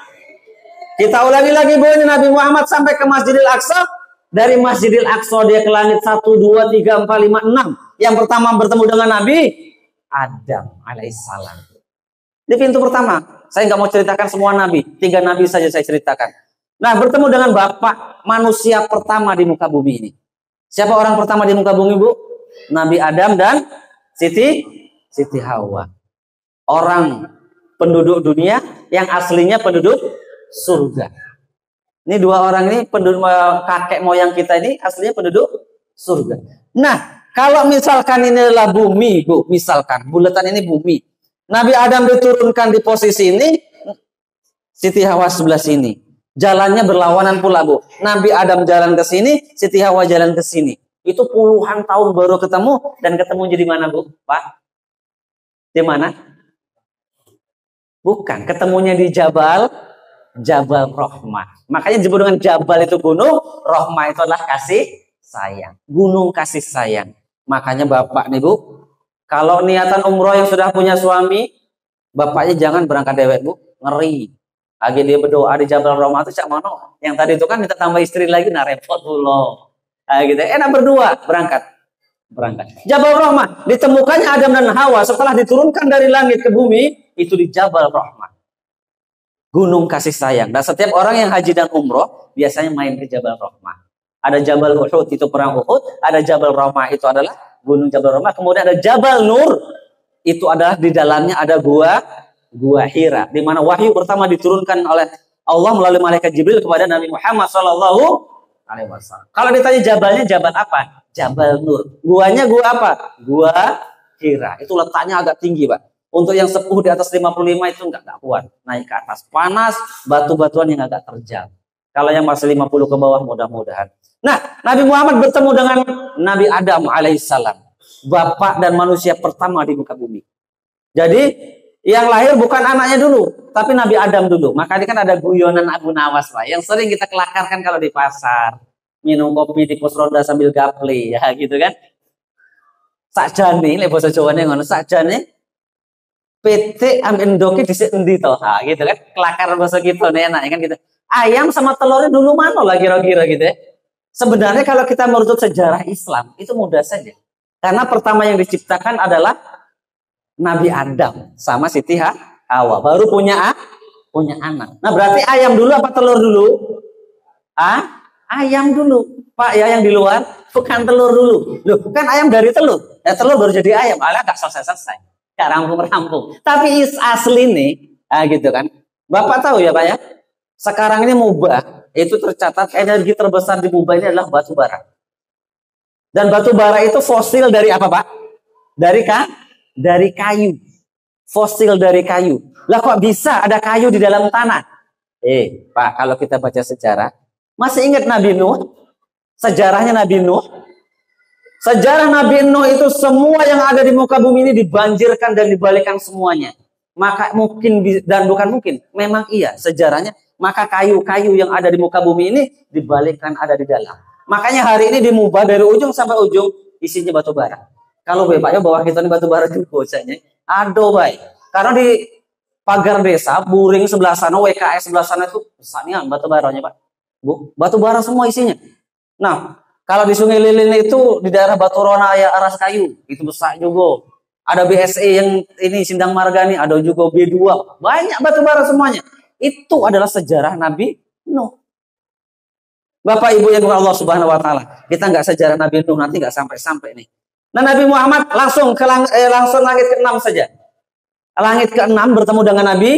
Kita ulangi lagi bunyi Nabi Muhammad sampai ke Masjidil Aqsa. Dari Masjidil Aqsa dia ke langit 1, 2, 3, 4, 5, 6. Yang pertama bertemu dengan Nabi Adam alaihissalam. Di pintu pertama. Saya nggak mau ceritakan semua Nabi. 3 Nabi saja saya ceritakan. Nah bertemu dengan Bapak manusia pertama di muka bumi ini. Siapa orang pertama di muka bumi Bu? Nabi Adam dan Siti Hawa. Orang penduduk dunia yang aslinya penduduk surga. Ini 2 orang ini penduduk kakek moyang kita ini aslinya penduduk surga. Nah, kalau misalkan ini adalah bumi, Bu, misalkan bulatan ini bumi. Nabi Adam diturunkan di posisi ini, Siti Hawa sebelah sini. Jalannya berlawanan pula, Bu. Nabi Adam jalan ke sini, Siti Hawa jalan ke sini. Itu puluhan tahun baru ketemu, dan ketemu jadi mana Bu? Pak? Di mana? Bukan, ketemunya di Jabal Rahmah. Makanya disebut dengan Jabal itu gunung, Rahmah itu adalah kasih sayang. Gunung kasih sayang. Makanya Bapak nih Bu, kalau niatan umroh yang sudah punya suami, bapaknya jangan berangkat dewek Bu, ngeri. Lagi dia berdoa di Jabal Rahmah itu cak mano. Yang tadi itu kan minta tambah istri lagi, nah repot dulu. Nah, gitu. Enak berdua berangkat. Jabal Rahmah ditemukannya Adam dan Hawa setelah diturunkan dari langit ke bumi itu di Jabal Rahmah. Gunung kasih sayang. Dan setiap orang yang haji dan umroh biasanya main ke Jabal Rahmah. Ada Jabal Uhud itu perang Uhud, ada Jabal Rahmah itu adalah Gunung Jabal Rahmah, kemudian ada Jabal Nur itu adalah di dalamnya ada gua Hira di mana wahyu pertama diturunkan oleh Allah melalui malaikat Jibril kepada Nabi Muhammad sallallahu alaihi wasallam. Kalau ditanya jabalnya jabal apa? Jabal Nur. Guanya gua apa? Gua Hira. Itu letaknya agak tinggi, Pak. Untuk yang sepuh di atas 55 itu enggak kuat naik ke atas. Panas, batu-batuan yang agak terjal. Kalau yang masih 50 ke bawah mudah-mudahan. Nah, Nabi Muhammad bertemu dengan Nabi Adam alaihissalam, bapak dan manusia pertama di muka bumi. Jadi yang lahir bukan anaknya dulu, tapi Nabi Adam dulu. Makanya kan ada guyonan Abu Nawas Pak, yang sering kita kelakarkan kalau di pasar, minum kopi di pos ronda sambil gaple, ya gitu kan. Sakjane, lek basa Jawane ngono, sakjane PT Amindoki dhisik endi to? Ha, gitu kan. Kelakar bahasa kita nih enak kan gitu. Ayam sama telurnya dulu mana lah kira-kira gitu ya. Sebenarnya kalau kita merunut sejarah Islam itu mudah saja. Karena pertama yang diciptakan adalah Nabi Adam sama Siti Hawa. Baru punya anak. Nah berarti ayam dulu apa telur dulu? Ayam dulu. Pak ya yang di luar bukan telur dulu. Loh bukan ayam dari telur. Ya telur baru jadi ayam. Alah gak selesai. Gak rampung-rampung. Tapi asli nih. Gitu kan. Bapak tahu ya Pak ya. Sekarang ini mubah. Itu tercatat energi terbesar di Mumbai ini adalah batu bara. Dan batu bara itu fosil dari apa Pak? Dari kayu. Fosil dari kayu. Lah kok bisa ada kayu di dalam tanah? Pak, kalau kita baca sejarah, masih ingat Nabi Nuh? Sejarahnya Nabi Nuh? Sejarah Nabi Nuh itu semua yang ada di muka bumi ini dibanjirkan dan dibalikan semuanya. Maka mungkin, dan bukan mungkin, memang iya sejarahnya. Maka kayu-kayu yang ada di muka bumi ini dibalikkan ada di dalam. Makanya hari ini di Mubah dari ujung sampai ujung isinya batu bara. Kalau bapaknya bawah kita ini batu bara juga caknya. Aduh baik. Karena di pagar desa, Buring sebelah sana, WKS sebelah sana itu besarnya batu baranya Pak. Bu, batu bara semua isinya. Nah, kalau di Sungai Lilin itu di daerah Batu Rona ya Aras Kayu, itu besar juga. Ada BSE yang ini Sindang Margani, ada juga B2. Banyak batu bara semuanya. Itu adalah sejarah Nabi Nuh. Bapak Ibu yang Allah Subhanahu wa taala. Kita nggak sejarah Nabi Nuh nanti nggak sampai-sampai nih. Nah, Nabi Muhammad langsung langsung langit ke-6 saja. Langit ke-6 bertemu dengan Nabi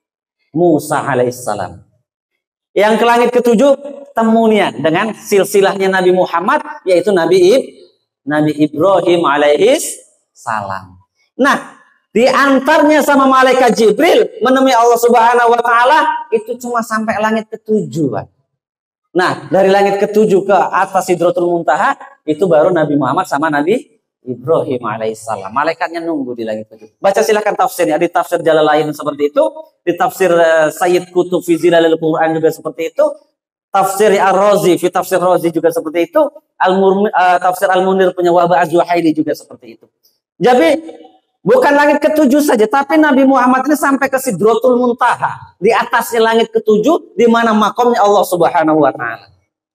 Musa alaihissalam. Yang ke langit ke-7 temunya dengan silsilahnya Nabi Muhammad yaitu Nabi Ibrahim alaihissalam. Nah, diantarnya sama malaikat Jibril menemui Allah Subhanahu wa taala itu cuma sampai langit ke-7, Pak. Nah, dari langit ke-7 ke atas Sidratul Muntaha itu baru Nabi Muhammad sama Nabi Ibrahim alaihissalam. Malaikatnya nunggu di langit ke-7. Baca silakan tafsirnya, di tafsir Jalalain seperti itu, di tafsir Sayyid Qutb fi Zilalil Quran juga seperti itu, tafsir Ar-Razi fi tafsir Razi juga seperti itu, tafsir Al-Munir punya Wahbah Az-Zuhaili juga seperti itu. Jadi bukan langit ke-7 saja, tapi Nabi Muhammad ini sampai ke Sidratul Muntaha. Di atasnya langit ke-7, di mana makamnya Allah Subhanahu wa taala.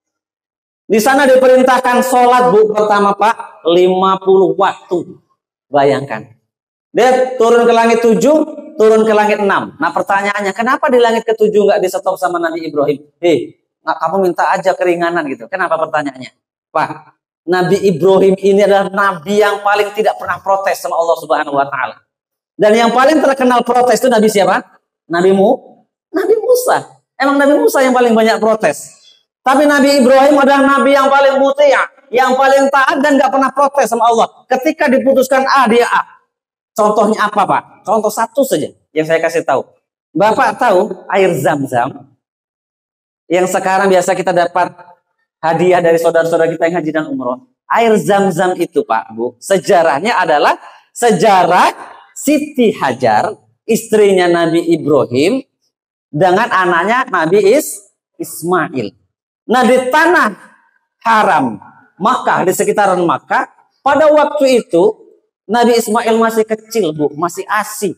Di sana diperintahkan sholat Bu pertama Pak, 50 waktu. Bayangkan. Dia turun ke langit 7, turun ke langit 6. Nah pertanyaannya, kenapa di langit ke-7 nggak di stop sama Nabi Ibrahim? Nggak kamu minta aja keringanan gitu. Kenapa pertanyaannya? Pak, Nabi Ibrahim ini adalah Nabi yang paling tidak pernah protes sama Allah Subhanahu wa taala. Dan yang paling terkenal protes itu Nabi siapa? Nabi Musa. Emang Nabi Musa yang paling banyak protes. Tapi Nabi Ibrahim adalah Nabi yang paling mutia, yang paling taat dan nggak pernah protes sama Allah. Ketika diputuskan A, dia A. Contohnya apa Pak? Contoh satu saja yang saya kasih tahu. Bapak tahu air Zam-Zam yang sekarang biasa kita dapat hadiah dari saudara-saudara kita yang haji dan umroh. Air Zam-Zam itu Pak, Bu, sejarahnya adalah sejarah Siti Hajar, istrinya Nabi Ibrahim, dengan anaknya Nabi Ismail. Nah di tanah haram Makkah, di sekitaran Makkah, pada waktu itu Nabi Ismail masih kecil Bu, masih ASI.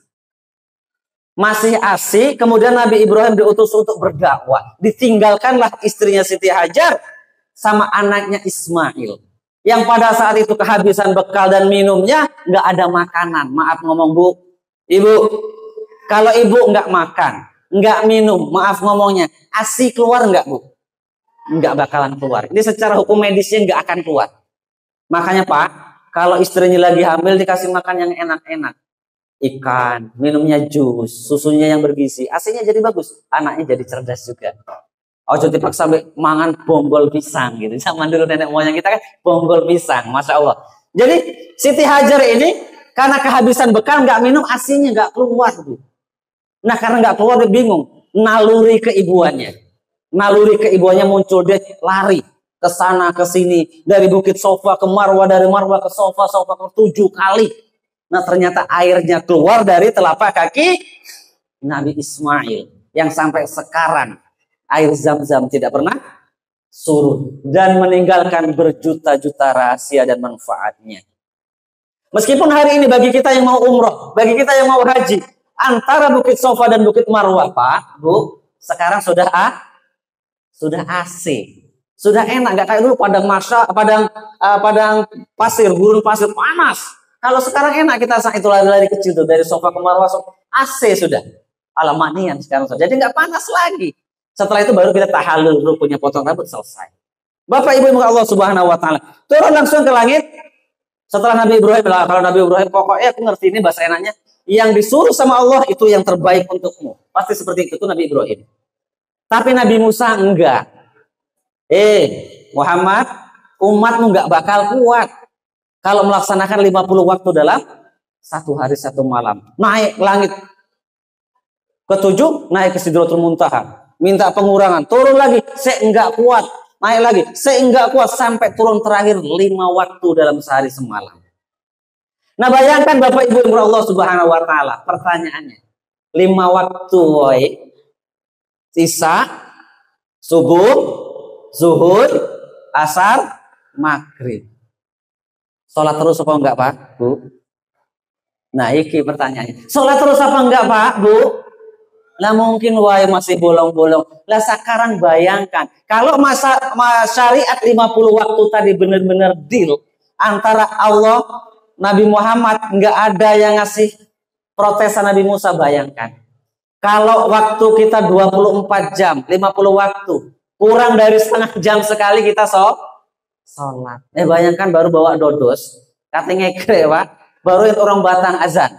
Kemudian Nabi Ibrahim diutus untuk berdakwah. Ditinggalkanlah istrinya Siti Hajar sama anaknya Ismail. Yang pada saat itu kehabisan bekal dan minumnya, nggak ada makanan. Maaf ngomong Bu, Ibu, kalau Ibu nggak makan, nggak minum, maaf ngomongnya, ASI keluar nggak Bu? Nggak bakalan keluar. Ini secara hukum medisnya nggak akan keluar. Makanya Pak, kalau istrinya lagi hamil dikasih makan yang enak-enak. Ikan, minumnya jus, susunya yang bergizi, asinya jadi bagus. Anaknya jadi cerdas juga. Ojo dipaksa mangan bonggol pisang gitu. Zaman dulu nenek moyang kita kan bonggol pisang, Masya Allah. Jadi Siti Hajar ini karena kehabisan bekal nggak minum, asinya nggak keluar Bu. Nah karena nggak keluar dia bingung. Naluri keibuannya muncul, dia lari ke sana ke sini, dari Bukit Sofa ke Marwah, dari Marwah ke Sofa ke 7 kali. Nah ternyata airnya keluar dari telapak kaki Nabi Ismail yang sampai sekarang air Zam-Zam tidak pernah surut dan meninggalkan berjuta-juta rahasia dan manfaatnya. Meskipun hari ini bagi kita yang mau umroh, bagi kita yang mau haji, antara Bukit Sofa dan Bukit Marwah Pak, Bu, sekarang sudah AC, sudah enak, nggak kayak dulu padang pasir, gurun pasir panas. Kalau sekarang enak, kita itu lari-lari kecil tuh dari Sofa ke Marwah, AC sudah, alamanian sekarang sudah, jadi nggak panas lagi. Setelah itu baru kita tahallul, rukunnya potong rambut, selesai. Bapak Ibu Allah Subhanahu wa taala turun langsung ke langit. Setelah Nabi Ibrahim, kalau Nabi Ibrahim pokoknya aku ngerti ini bahasa enaknya, yang disuruh sama Allah itu yang terbaik untukmu. Pasti seperti itu Nabi Ibrahim. Tapi Nabi Musa enggak. Muhammad, umatmu enggak bakal kuat kalau melaksanakan 50 waktu dalam 1 hari 1 malam. Naik langit ke-7, naik ke Sidratul Muntaha. Minta pengurangan, turun lagi, saya enggak kuat. Naik lagi, saya enggak kuat sampai turun terakhir 5 waktu dalam sehari semalam. Nah bayangkan Bapak Ibu yang Allah Subhanahu wa taala, pertanyaannya. 5 waktu woy. Isya, subuh, zuhur, asar, maghrib. Sholat terus apa enggak Pak, Bu? Nah, iki pertanyaannya. Sholat terus apa enggak Pak, Bu? Lah mungkin wae masih bolong-bolong. Lah sekarang bayangkan, kalau masa syariat 50 waktu tadi benar-benar deal antara Allah, Nabi Muhammad, enggak ada yang ngasih protesan Nabi Musa, bayangkan. Kalau waktu kita 24 jam, 50 waktu, kurang dari setengah jam sekali kita sholat. Bayangkan baru bawa dodos, katanya ngekre Pak, baru orang Batang azan.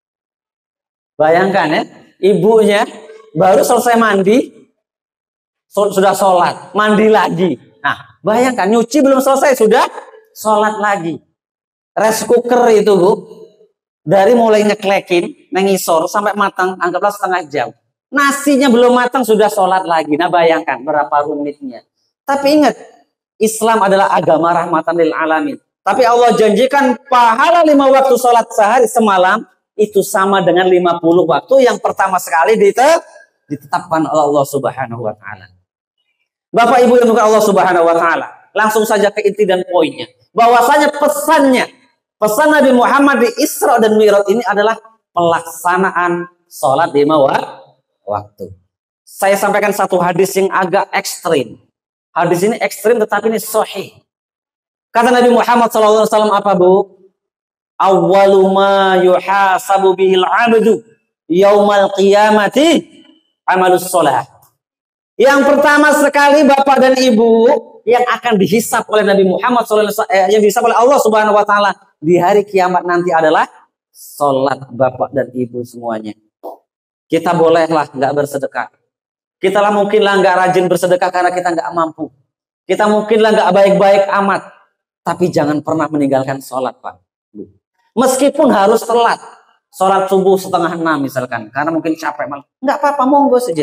Bayangkan ya, ibunya baru selesai mandi, sudah sholat, mandi lagi. Nah, bayangkan nyuci belum selesai, sudah sholat lagi. Rice cooker itu Bu, dari mulai nyeklekin, mengisor sampai matang, anggaplah setengah jam. Nasinya belum matang, sudah sholat lagi. Nah, bayangkan berapa rumitnya. Tapi ingat, Islam adalah agama rahmatan lil alamin. Tapi Allah janjikan pahala 5 waktu sholat sehari semalam, itu sama dengan 50 waktu yang pertama sekali ditetapkan oleh Allah Subhanahu wa Ta'ala. Bapak Ibu yang dimuliakan Allah Subhanahu wa Ta'ala, langsung saja ke inti dan poinnya. Bahwasanya pesan Nabi Muhammad di Isra dan Mi'raj ini adalah pelaksanaan sholat 5 waktu. Saya sampaikan satu hadis yang agak ekstrim. Hadis ini ekstrim tetapi ini sahih. Kata Nabi Muhammad SAW apa Bu? Awwalu ma yuhasabu bihil abdu yaumal qiyamati amalus sholah. Yang pertama sekali Bapak dan Ibu yang akan dihisap oleh Nabi Muhammad SAW, yang dihisap oleh Allah Subhanahu wa Ta'ala di hari kiamat nanti adalah sholat Bapak dan Ibu semuanya. Kita bolehlah nggak bersedekah. Kita lah mungkinlah nggak rajin bersedekah karena kita nggak mampu. Kita mungkinlah nggak baik-baik amat. Tapi jangan pernah meninggalkan sholat Pak. Meskipun harus telat, sholat subuh 5:30 misalkan, karena mungkin capek malah, nggak apa-apa, monggo saja.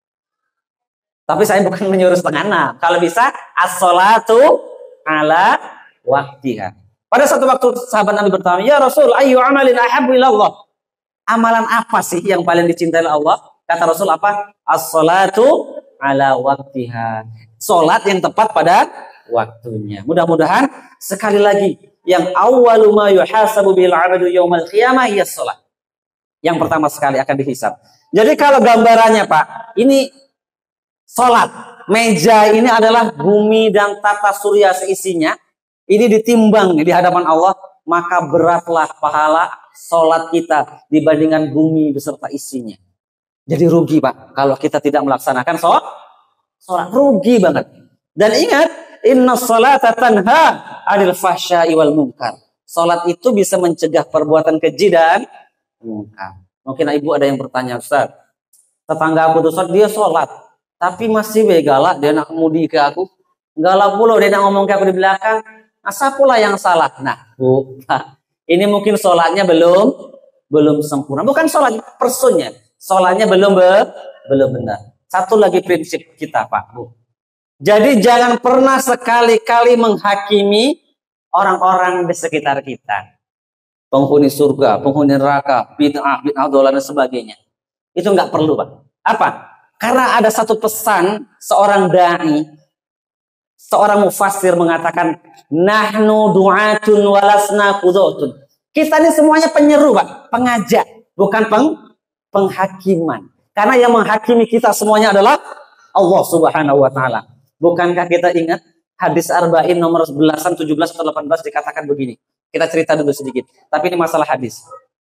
Tapi saya bukan menyuruh 5:30. Kalau bisa, as-sholatu ala waktiha. Pada satu waktu sahabat Nabi bertanya, ya Rasul, ayu amalin ahabbu ilallah. Amalan apa sih yang paling dicintai oleh Allah? Kata Rasul apa? As-sholatu ala waktiha. Sholat yang tepat pada waktunya. Mudah-mudahan sekali lagi, yang awwalu ma yuhasabu bil 'abdu yaumal qiyamah hiya shalah. Yang pertama sekali akan dihisab. Jadi kalau gambarannya Pak, ini salat. Meja ini adalah bumi dan tata surya seisinya. Ini ditimbang di hadapan Allah, maka beratlah pahala salat kita dibandingkan bumi beserta isinya. Jadi rugi Pak kalau kita tidak melaksanakan salat, rugi banget. Dan ingat, inna sholata tanha 'anil fahsya'i wal munkar. Salat itu bisa mencegah perbuatan keji dan munkar. Mungkin Ibu ada yang bertanya, Ustaz, tetangga aku tuh dia sholat, tapi masih galak, dia nak kemudi ke aku. Galak pula dia nak ngomong ke aku di belakang. Asa pula yang salah. Nah, Bu, ini mungkin sholatnya belum sempurna. Bukan sholat personnya, sholatnya belum benar. Satu lagi prinsip kita Pak, Bu. Jadi jangan pernah sekali-kali menghakimi orang-orang di sekitar kita. Penghuni surga, penghuni neraka, bid'ah dolan dan sebagainya. Itu nggak perlu Pak. Apa? Karena ada satu pesan seorang dai, seorang mufassir mengatakan, nahnu du'atun walasna qudotun. Kita ini semuanya penyeru Pak, pengajak, bukan penghakiman. Karena yang menghakimi kita semuanya adalah Allah Subhanahu wa Ta'ala. Bukankah kita ingat hadis Arba'in nomor 11, 17 atau 18 dikatakan begini. Kita cerita dulu sedikit. Tapi ini masalah hadis.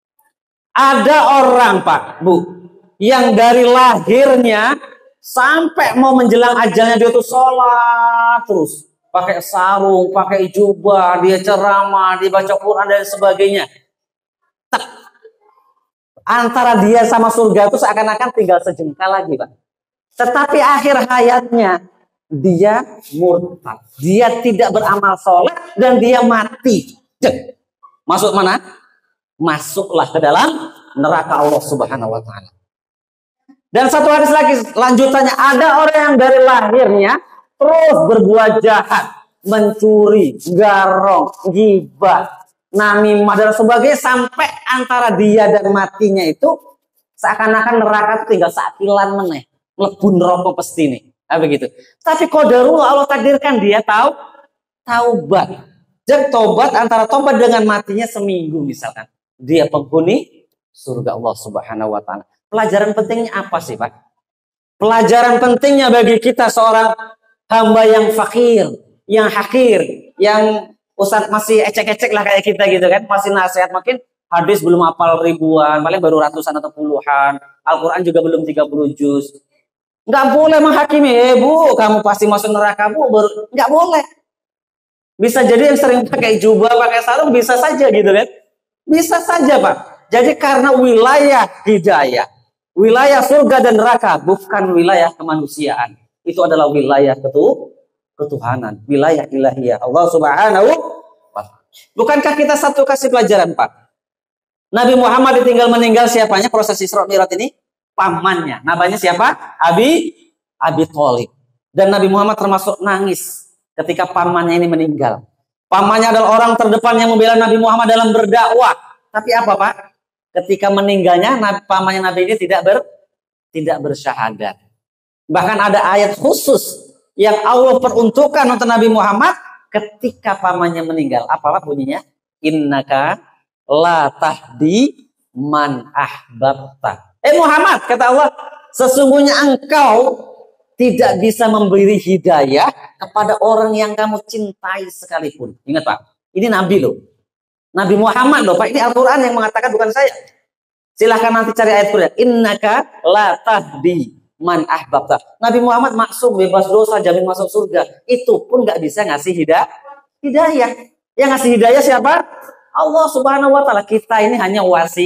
Ada orang Pak, Bu, yang dari lahirnya sampai mau menjelang ajalnya dia tuh sholat terus. Pakai sarung, pakai jubah, dia ceramah, dia baca Quran dan sebagainya. Antara dia sama surga itu seakan-akan tinggal sejengkal lagi Pak. Tetapi akhir hayatnya dia murtad, dia tidak beramal sholat dan dia mati. Masuk mana? Masuklah ke dalam neraka Allah Subhanahu wa Ta'ala. Dan satu hadis lagi lanjutannya, ada orang yang dari lahirnya terus berbuat jahat, mencuri, garong, ghibah, namimah dan sebagainya, sampai antara dia dan matinya itu seakan-akan neraka itu tinggal sakilan meneh, mlebu neraka pasti nih. Begitu. Tapi qadarullah, Allah takdirkan dia taubat. Jadi tobat antara tobat dengan matinya seminggu misalkan. Dia penghuni surga Allah Subhanahu wa taala. Pelajaran pentingnya apa sih, Pak? Pelajaran pentingnya bagi kita seorang hamba yang fakir, yang hakir, yang Ustadz masih ecek-ecek lah kayak kita gitu kan, masih nasihat makin hadis belum hafal ribuan, paling baru ratusan atau puluhan. Al-Quran juga belum 30 juz. Nggak boleh menghakimi, Bu, kamu pasti masuk neraka, Bu. Nggak boleh. Bisa jadi yang sering pakai jubah, pakai sarung, bisa saja gitu kan. Bisa saja, Pak. Jadi karena wilayah hidayah, wilayah surga dan neraka, bukan wilayah kemanusiaan. Itu adalah wilayah ketuhanan, wilayah ilahiyah Allah Subhanahu wa ta'ala. Bukankah kita satu kasih pelajaran, Pak? Nabi Muhammad ditinggal meninggal siapanya proses Isra Mi'raj ini? Pamannya. Namanya siapa? Abi Thalib. Dan Nabi Muhammad termasuk nangis ketika pamannya ini meninggal. Pamannya adalah orang terdepan yang membela Nabi Muhammad dalam berdakwah. Tapi apa, Pak? Ketika meninggalnya, pamannya Nabi ini tidak bersyahadat. Bahkan ada ayat khusus yang Allah peruntukkan untuk Nabi Muhammad ketika pamannya meninggal. Apa bunyinya? Innaka la tahdi man ahbabta. Muhammad, kata Allah, sesungguhnya engkau tidak bisa memberi hidayah kepada orang yang kamu cintai sekalipun. Ingat, Pak, ini Nabi loh. Nabi Muhammad loh, Pak. Ini Al-Quran yang mengatakan, bukan saya. Silahkan nanti cari ayat Quran. Innaka la tahdi man ahbabta. Nabi Muhammad maksum, bebas dosa, jamin masuk surga. Itu pun nggak bisa ngasih hidayah. Yang ngasih hidayah siapa? Allah Subhanahu wa ta'ala. Kita ini hanya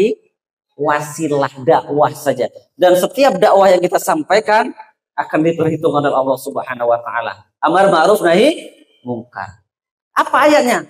wasilah dakwah saja. Dan setiap dakwah yang kita sampaikan akan diperhitungkan oleh Allah Subhanahu wa ta'ala. Amar ma'ruf nahi mungkar. Apa ayatnya?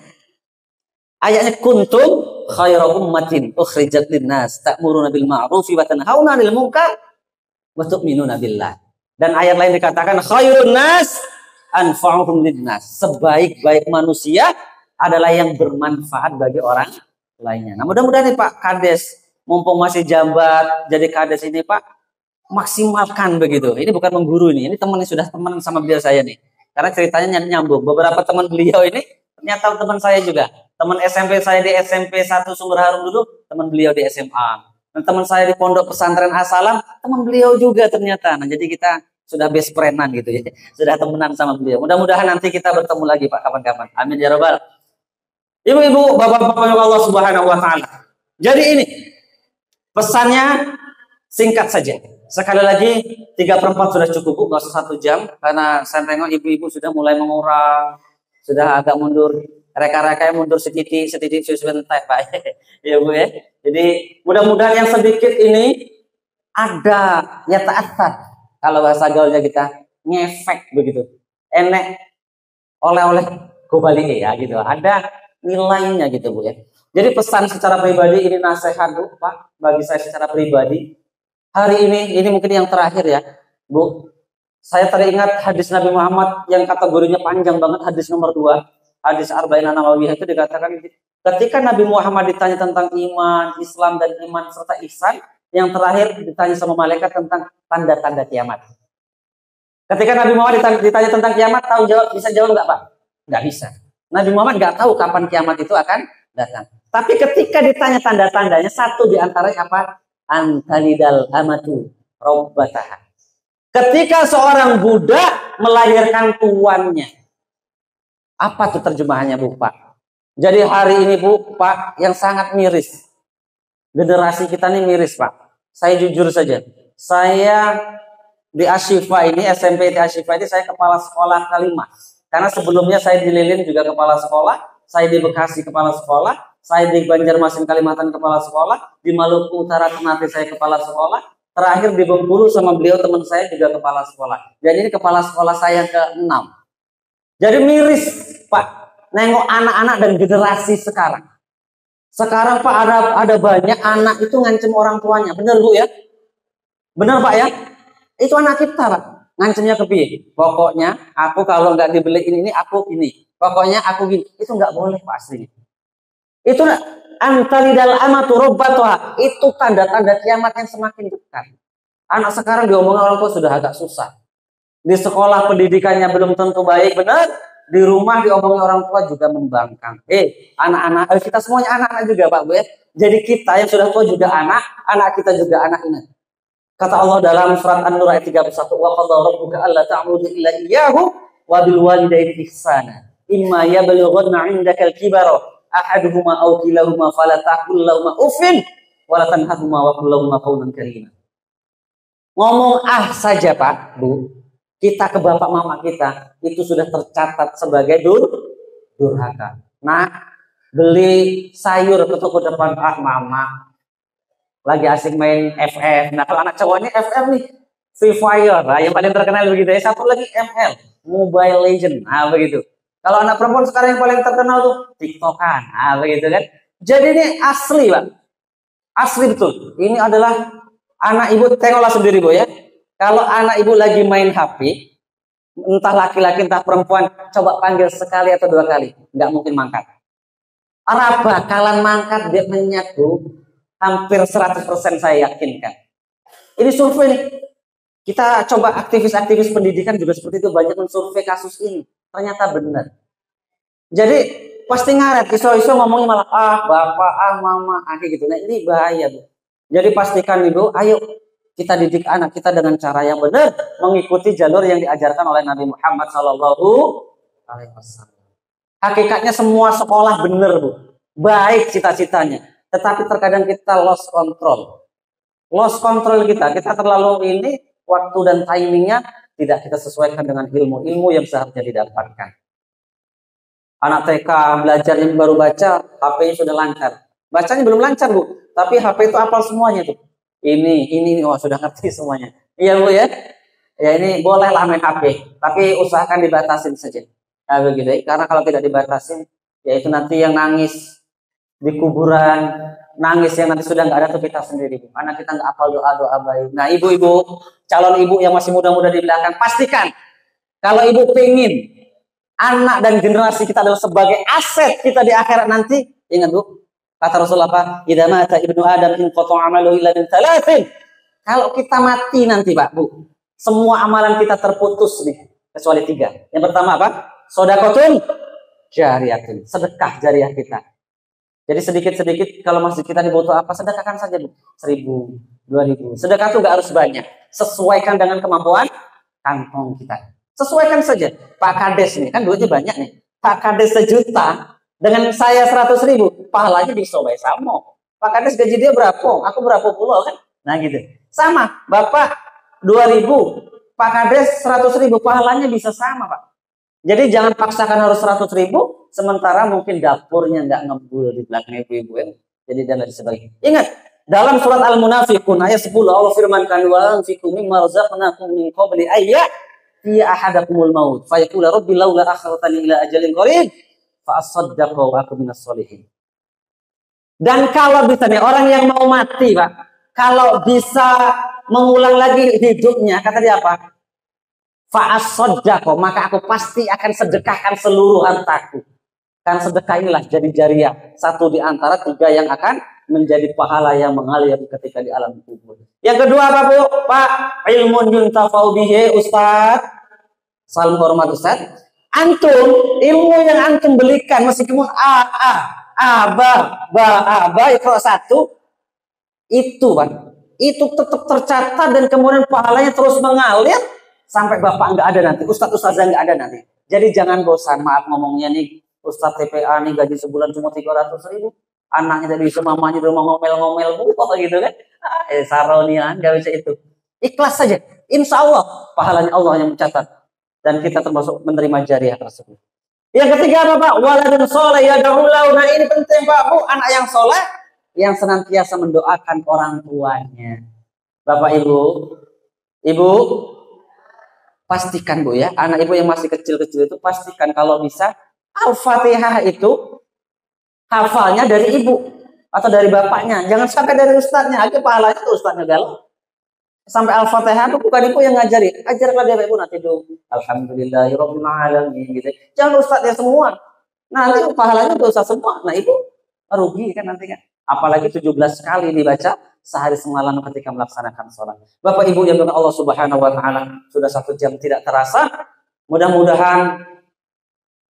Ayatnya kuntum khairu ummatin ukhrijat linnas ta'muruna bil ma'rufi wa tanhauna 'anil munkar wa tu'minuna billah. Dan ayat lain dikatakan khairun nas anfa'uhum linnas. Sebaik-baik manusia adalah yang bermanfaat bagi orang lainnya. Nah, mudah-mudahan nih Pak Kades, mumpung masih jabat jadi Kades ini Pak, maksimalkan begitu. Ini bukan mengguru ini teman yang sudah teman sama beliau saya nih. Karena ceritanya nyambung. Beberapa teman beliau ini ternyata teman saya juga. Teman SMP saya di SMP 1 Sumber Harum dulu, teman beliau di SMA. Dan teman saya di Pondok Pesantren As-Salam, teman beliau juga ternyata. Nah, jadi kita sudah best friend-an gitu ya. Sudah temenan sama beliau. Mudah-mudahan nanti kita bertemu lagi Pak kapan-kapan. Amin ya rabbal. Ibu-ibu, bapak-bapak Allah Subhanahu wa ta'ala. Jadi ini pesannya singkat saja. Sekali lagi 3/4 sudah cukup Bu, nggak usah 1 jam karena saya tengok ibu-ibu sudah mulai mengurang, sudah agak mundur, reka-reka mundur sedikit sebentar Pak. Ya Bu ya. Jadi mudah-mudahan yang sedikit ini ada ya ta'athar. Kalau bahasa gaulnya kita ngefek begitu. Enek oleh-oleh gobali ya gitu. Ada nilainya gitu Bu ya. Jadi pesan secara pribadi ini nasihat Bu Pak bagi saya secara pribadi. Hari ini mungkin yang terakhir ya Bu. Saya teringat hadis Nabi Muhammad yang kategorinya panjang banget, hadis nomor 2. Hadis Arba'in An-Nawawiyah itu dikatakan ketika Nabi Muhammad ditanya tentang iman, Islam dan iman serta ihsan, yang terakhir ditanya sama malaikat tentang tanda-tanda kiamat. Ketika Nabi Muhammad ditanya tentang kiamat, bisa jawab nggak Pak? Nggak bisa. Nabi Muhammad nggak tahu kapan kiamat itu akan datang. Tapi ketika ditanya tanda-tandanya, satu di antaranya apa? Antalidal amatu robbataha. Ketika seorang budak melahirkan tuannya. Apa tuh terjemahannya Bu Pak? Jadi hari ini Bu Pak yang sangat miris. Generasi kita ini miris Pak. Saya jujur saja. Saya di Ashifa ini, SMP di Ashifa ini saya kepala sekolah kelima. Karena sebelumnya saya di Lilin juga kepala sekolah, saya di Bekasi kepala sekolah, saya di Banjarmasin Kalimantan kepala sekolah, di Maluku Utara Ternate saya kepala sekolah, terakhir di Bengkulu sama beliau teman saya juga kepala sekolah. Jadi ini kepala sekolah saya ke-6. Jadi miris Pak, nengok anak-anak dan generasi sekarang. Sekarang Pak ada banyak anak itu ngancem orang tuanya, benar Bu ya? Benar Pak ya? Itu anak kita Pak. Ngancemnya ke piye? Pokoknya aku kalau nggak dibeliin ini aku ini. Pokoknya aku gini. Itu nggak boleh Pak aslinya. Itu antalidal amatu robbatuha. Itu tanda-tanda kiamat yang semakin dekat. Anak sekarang diomongin orang tua sudah agak susah. Di sekolah pendidikannya belum tentu baik, benar? Di rumah diomongi orang tua juga membangkang. Anak-anak, kita semuanya anak-anak juga Pak Bu ya. Jadi kita yang sudah tua juga anak kita juga anak ini. Kata Allah dalam surat An-Nur ayat 31, wa qadara rabbuka alla ta'budu illa iyyahu wa bil walidayni ihsana. Imma yablughanna 'indaka al-kibara ahaduhuma aw kilahuma fala taqul lahumā uffin wa la tanharhumā wa qul lahumā qawlan karīmā. Ngomong saja Pak, Bu, kita ke bapak mama kita itu sudah tercatat sebagai durhaka. Nah, beli sayur ke toko depan, mama lagi asik main FF. Nah, kalau anak cowoknya FF nih, Free Fire, nah, yang paling terkenal begitu ya. Satu lagi ML, Mobile Legend, nah begitu. Kalau anak perempuan sekarang yang paling terkenal tuh TikTokan, nah begitu kan. Jadi ini asli Pak, asli betul. Ini adalah anak ibu, tengoklah sendiri Bu ya. Kalau anak ibu lagi main HP, entah laki-laki entah perempuan, coba panggil sekali atau 2 kali, nggak mungkin mangkat. Arah bakalan mangkat dia menyak Bu. Hampir 100% saya yakinkan. Ini survei nih. Kita coba aktivis-aktivis pendidikan juga seperti itu, banyak mensurvei kasus ini. Ternyata benar. Jadi pasti ngaret, iso-iso ngomongnya malah bapak, mama, kayak gitu. Nah ini bahaya Bu. Jadi pastikan Ibu, ayo kita didik anak kita dengan cara yang benar, mengikuti jalur yang diajarkan oleh Nabi Muhammad SAW. Hakikatnya semua sekolah benar Bu, baik cita-citanya. Tetapi terkadang kita lost control. Lost control kita terlalu ini, waktu dan timingnya tidak kita sesuaikan dengan ilmu yang seharusnya didapatkan. Anak TK belajar yang baru baca, HP-nya sudah lancar. Bacanya belum lancar Bu, tapi HP itu hafal semuanya tuh. Ini sudah ngerti semuanya. Iya Bu ya. Ya ini bolehlah main HP, tapi usahakan dibatasin saja. Nah begitu ya. Karena kalau tidak dibatasin, ya itu nanti yang nangis di kuburan, nangis yang nanti sudah nggak ada tuh kita sendiri. Anak kita nggak hafal doa baik. Nah ibu-ibu, calon ibu yang masih muda-muda di belakang, pastikan kalau ibu pengen anak dan generasi kita adalah sebagai aset kita di akhirat nanti, ingat Bu, kata Rasulullah apa? Idza mata ibnu Adam in qata'a amaluhu illa min thalathin. Kalau kita mati nanti Pak Bu, semua amalan kita terputus nih, kecuali 3. Yang pertama apa? Shadaqatun jariyatun, sedekah jariah kita. Jadi sedikit-sedikit kalau masjid kita dibutuh apa, sedekahkan saja Bu. 1.000, 2.000. Sedekah itu gak harus banyak. Sesuaikan dengan kemampuan kantong kita. Sesuaikan saja. Pak Kades nih, kan duitnya banyak nih. Pak Kades 1 juta, dengan saya 100.000, pahalanya disobek sama. Pak Kades gaji dia berapa? Aku berapa puluh kan? Nah gitu. Sama, Bapak 2.000, Pak Kades 100.000, pahalanya bisa sama Pak. Jadi jangan paksakan harus 100.000, sementara mungkin dapurnya nggak ngebul di belakang ibu-ibu ya. Jadi dan lain sebagainya. Ingat, dalam surat Al-Munafiqun ayat 10 Allah firmankan wa anfiqu mimma razaqnakum min qabli ayya fi ahadakumul maut fa yaqulu rabbi laula akhartani ila ajalin qarib fa asaddaqa wa akun minas solihin. Dan kalau bisa nih orang yang mau mati Pak, kalau bisa mengulang lagi hidupnya, kata dia apa? Fa'asoddaqo, maka aku pasti akan sedekahkan seluruh hartaku. Kan sedekah inilah jadi jariah, satu di antara 3 yang akan menjadi pahala yang mengalir ketika di alam kubur. Yang kedua apa Bu? Pak, ilmun yuntafau bihi Ustaz. Salam hormat Ustaz. Antum, ilmu yang antum belikan meskipun Iqra 1 itu Pak, itu tetap tercatat dan kemudian pahalanya terus mengalir sampai bapak nggak ada nanti, ustazah nggak ada nanti. Jadi jangan bosan, maaf ngomongnya nih, Ustaz TPA nih gaji sebulan cuma 300.000, anaknya tadi bisa mamanya di rumah ngomel-ngomel gitu kan? Saronian nggak bisa itu. Ikhlas saja, insya Allah pahalanya Allah yang mencatat dan kita termasuk menerima jariah tersebut. Yang ketiga apa Pak? Waladun soleh ya dahulau. Nah ini penting Pak Bu, anak yang soleh yang senantiasa mendoakan orang tuanya. Bapak Ibu, pastikan Bu ya, anak ibu yang masih kecil-kecil itu pastikan kalau bisa Al-Fatihah itu hafalnya dari ibu atau dari bapaknya. Jangan sampai dari ustadznya, aja pahalanya itu ustadznya galau. Sampai Al-Fatihah itu bukan ibu yang ngajari. Ajarlah dia ibu nanti dulu. Alhamdulillahirabbil alamin gitu. Jangan ustadznya semua. Nah, nanti pahalanya itu ustadz semua. Nah, ibu rugi kan nanti kan. Apalagi 17 kali dibaca sehari semalam ketika melaksanakan sholat. Bapak Ibu yang dengan Allah Subhanahu wa taala, sudah 1 jam tidak terasa. Mudah-mudahan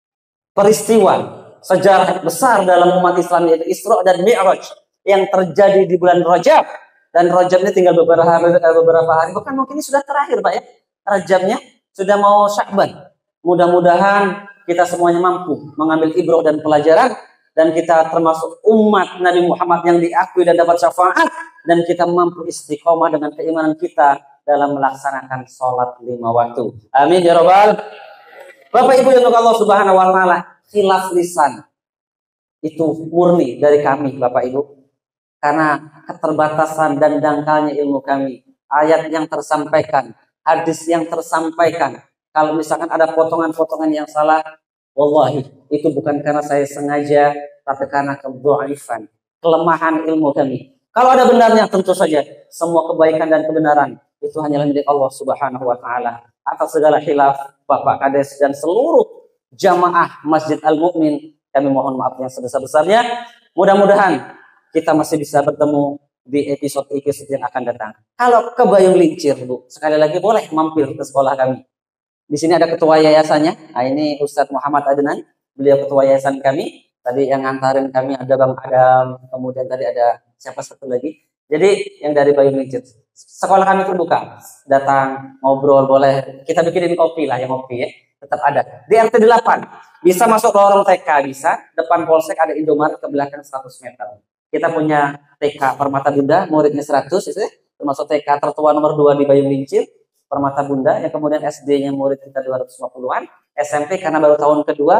peristiwa sejarah besar dalam umat Islam, yaitu Isra dan Mi'raj yang terjadi di bulan Rajab. Dan Rajab ini tinggal beberapa hari, bahkan mungkin ini sudah terakhir Pak ya, Rajabnya sudah mau Sya'ban. Mudah-mudahan kita semuanya mampu mengambil ibrah dan pelajaran, dan kita termasuk umat Nabi Muhammad yang diakui dan dapat syafaat, dan kita mampu istiqomah dengan keimanan kita dalam melaksanakan sholat 5 waktu. Amin ya robbal. Bapak Ibu yang Allah Subhanahu wa taala, khilaf lisan itu murni dari kami Bapak Ibu, karena keterbatasan dan dangkalnya ilmu kami. Ayat yang tersampaikan, hadis yang tersampaikan, kalau misalkan ada potongan-potongan yang salah, wallahi itu bukan karena saya sengaja, tapi karena kedhaifan, kelemahan ilmu kami. Kalau ada benarnya tentu saja semua kebaikan dan kebenaran itu hanyalah milik Allah Subhanahu wa taala. Atas segala khilaf Bapak Kades dan seluruh jamaah Masjid Al-Mu'min, kami mohon maaf yang sebesar-besarnya. Mudah-mudahan kita masih bisa bertemu di episode yang akan datang. Kalau ke Bayung Lincir Bu, sekali lagi boleh mampir ke sekolah kami. Di sini ada ketua yayasannya. Nah, ini Ustadz Muhammad Adnan, beliau ketua yayasan kami. Tadi yang ngantarin kami ada Bang Adam, kemudian tadi ada siapa satu lagi. Jadi yang dari Bayung Lincir. Sekolah kami terbuka. Datang, ngobrol boleh. Kita bikinin kopi lah, yang kopi ya. Tetap ada. Di RT 8. Bisa masuk ke lorong TK, bisa. Depan Polsek ada Indomaret, ke belakang 100 meter. Kita punya TK Permata Bunda, muridnya 100, ya, termasuk TK tertua nomor 2 di Bayung Lincir, Permata Bunda, yang kemudian SD-nya murid kita 250-an, SMP karena baru tahun kedua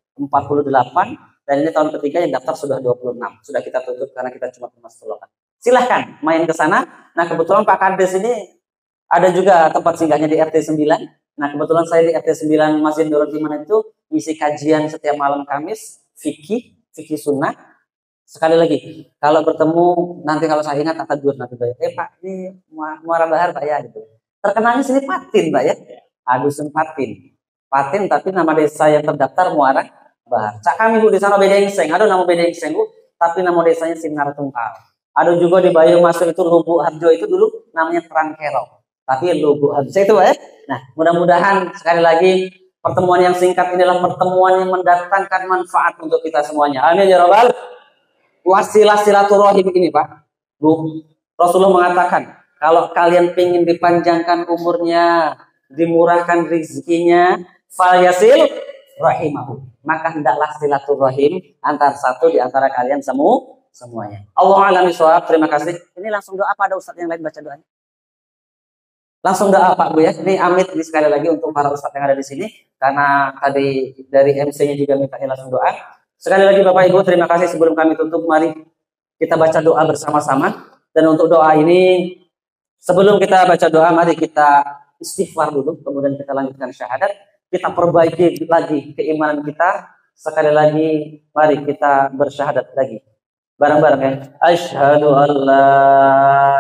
48, dan ini tahun ketiga yang daftar sudah 26. Sudah kita tutup karena kita cuma masuk. Silahkan main ke sana. Nah kebetulan Pak Kades ini ada juga tempat singgahnya di RT 9. Nah kebetulan saya di RT 9 Masjid Nurul Iman itu isi kajian setiap malam Kamis, fikih sunnah. Sekali lagi, kalau bertemu nanti kalau saya ingat akan dur nanti Pak ini Muara Bahar Pak ya gitu. Terkenalnya sini Patin Pak ya. Dusun Patin. Patin tapi nama desa yang terdaftar Muara Bahar. Cak kami Bu di sana Bedengseng. Ada nama Bedengseng Bu, tapi nama desanya Sinar Tungkal. Ada juga di Bayung Masuk itu Lubuk Harjo, itu dulu namanya Trangkero. Tapi Lubuk Harjo itu Pak ya. Nah, mudah-mudahan sekali lagi pertemuan yang singkat ini adalah pertemuan yang mendatangkan manfaat untuk kita semuanya. Amin ya rabbal. Wasilah silaturahim ini Pak, Bu, Rasulullah mengatakan kalau kalian ingin dipanjangkan umurnya, dimurahkan rezekinya, falyasil rahimahu, maka hendaklah silaturahim antar satu di antara kalian semuanya. Allah a'lam bishawab. Terima kasih. Ini langsung doa, apa ada ustadz yang lain baca doanya? Langsung doa Pak Bu ya. Ini amit ini sekali lagi untuk para ustadz yang ada di sini, karena tadi dari MC-nya juga minta langsung doa. Sekali lagi Bapak Ibu, terima kasih. Sebelum kami tutup, mari kita baca doa bersama-sama. Dan untuk doa ini, sebelum kita baca doa, mari kita istighfar dulu, kemudian kita lanjutkan syahadat. Kita perbaiki lagi keimanan kita. Sekali lagi, mari kita bersyahadat lagi. Bareng-bareng ya. Asyhadu an la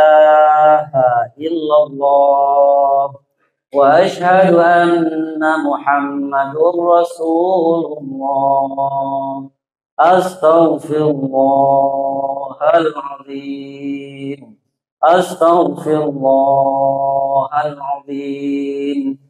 ilaha illallah wa asyhadu anna Muhammadur Rasulullah. Astaghfirullahaladzim. Astaghfirullahaladzim.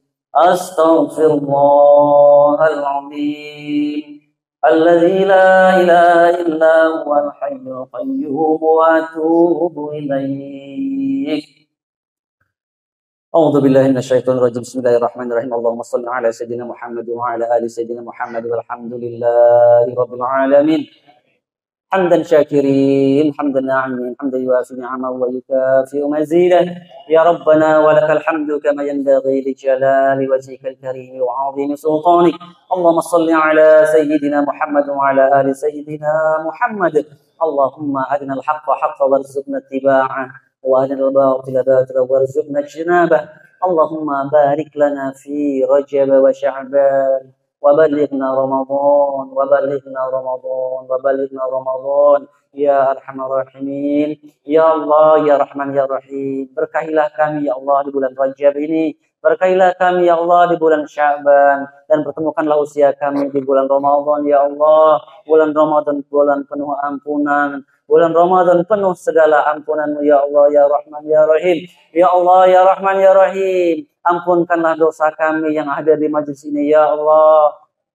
Astaghfirullahaladzim. Alladzi la ilaha illa huwal hayyul qayyum wa atubu ilaih. A'udzu billahi minasyaitonir rajim. Bismillahirrahmanirrahim. Allahumma shalli ala sayyidina Muhammad wa ala ali sayyidina Muhammad walhamdulillahi rabbil alamin. Hamdan syakirin, hamdan na'imin, hamdan yuafi ni'amahu wa yukafi'u mazidah. Ya Rabbana wa lakal hamdu kama yanbaghi li jalali wajhikal karim wa 'azimi sultanik. Allahumma shalli ala sayyidina Muhammad wa ala ali sayyidina Muhammad. Allahumma adina al-haqqa haqqan warzuqna ittiba'ah wa adina al-batila batilan warzuqna ijtinabah. Allahumma barik lana fi Rajab wa Sya'ban. وبلغنا رمضان وبلغنا رمضان وبلغنا رمضان ya arhamar rahimin. Ya Allah ya Rahman ya Rahim, berkahilah kami ya Allah di bulan Rajab ini, berkahilah kami ya Allah di bulan Sya'ban, dan pertemukanlah usia kami di bulan Ramadan ya Allah. Bulan Ramadan bulan penuh ampunan, bulan Ramadan penuh segala ampunan-Mu ya Allah ya Rahman ya Rahim. Ya Allah ya Rahman ya Rahim, ampunkanlah dosa kami yang ada di majlis ini ya Allah.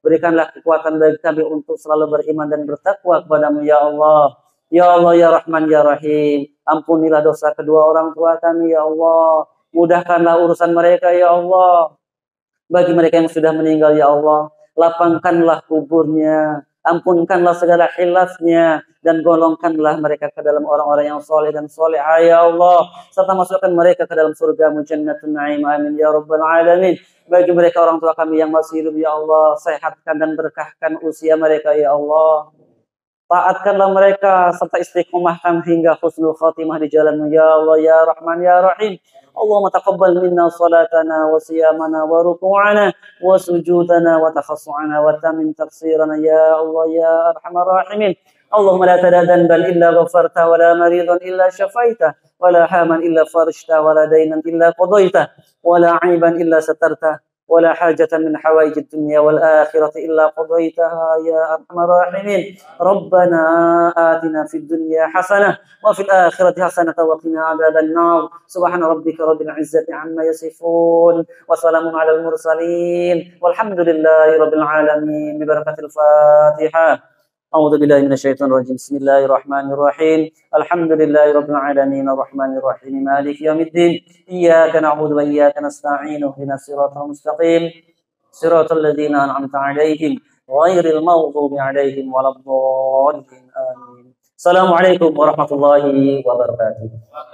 Berikanlah kekuatan bagi kami untuk selalu beriman dan bertakwa kepadamu ya Allah. Ya Allah ya Rahman ya Rahim. Ampunilah dosa kedua orang tua kami ya Allah. Mudahkanlah urusan mereka ya Allah. Bagi mereka yang sudah meninggal ya Allah, lapangkanlah kuburnya, ampunkanlah segala khilafnya, dan golongkanlah mereka ke dalam orang-orang yang soleh dan solehah ya Allah, serta masukkan mereka ke dalam surga Jannatun Na'im, amin ya rabbal alamin. Bagi mereka orang tua kami yang masih hidup ya Allah, sehatkan dan berkahkan usia mereka ya Allah. Taatkanlah mereka serta istiqomahkan hingga husnul khatimah di jalan-Mu ya Allah ya Rahman ya Rahim. Allahumma taqabbal minna salatana wa siyamana wa ruku'ana wa sujudana wa takhassu'ana wa tamin taqsirana ya Allah ya Arhamar Rahimin. Allahumma la tada dhanban illa ghafarta wa la maridan illa syafaita wa la haman illa farishta wa la daynan illa qadaita wa la aiban illa satarta ولا حاجة من حوائج الدنيا والآخرة إلا قضيتها يا أرحم الراحمين. ربنا آتنا في الدنيا حسنة وفي الآخرة حسنة وقنا عذاب النار. سبحان ربك رب العزة عما يصفون وسلام على المرسلين والحمد لله رب العالمين ببركة الفاتحة. أعوذ بالله من الشيطان الرجيم. بسم الله الرحمن الرحيم. الحمد لله رب العالمين الرحمن الرحيم مالك يوم الدين. إياك نعبد وإياك نستعين اهدنا الصراط المستقيم صراط الذين أنعمت عليهم غير المغضوب عليهم ولا الضالين آمين. السلام عليكم ورحمة الله وبركاته.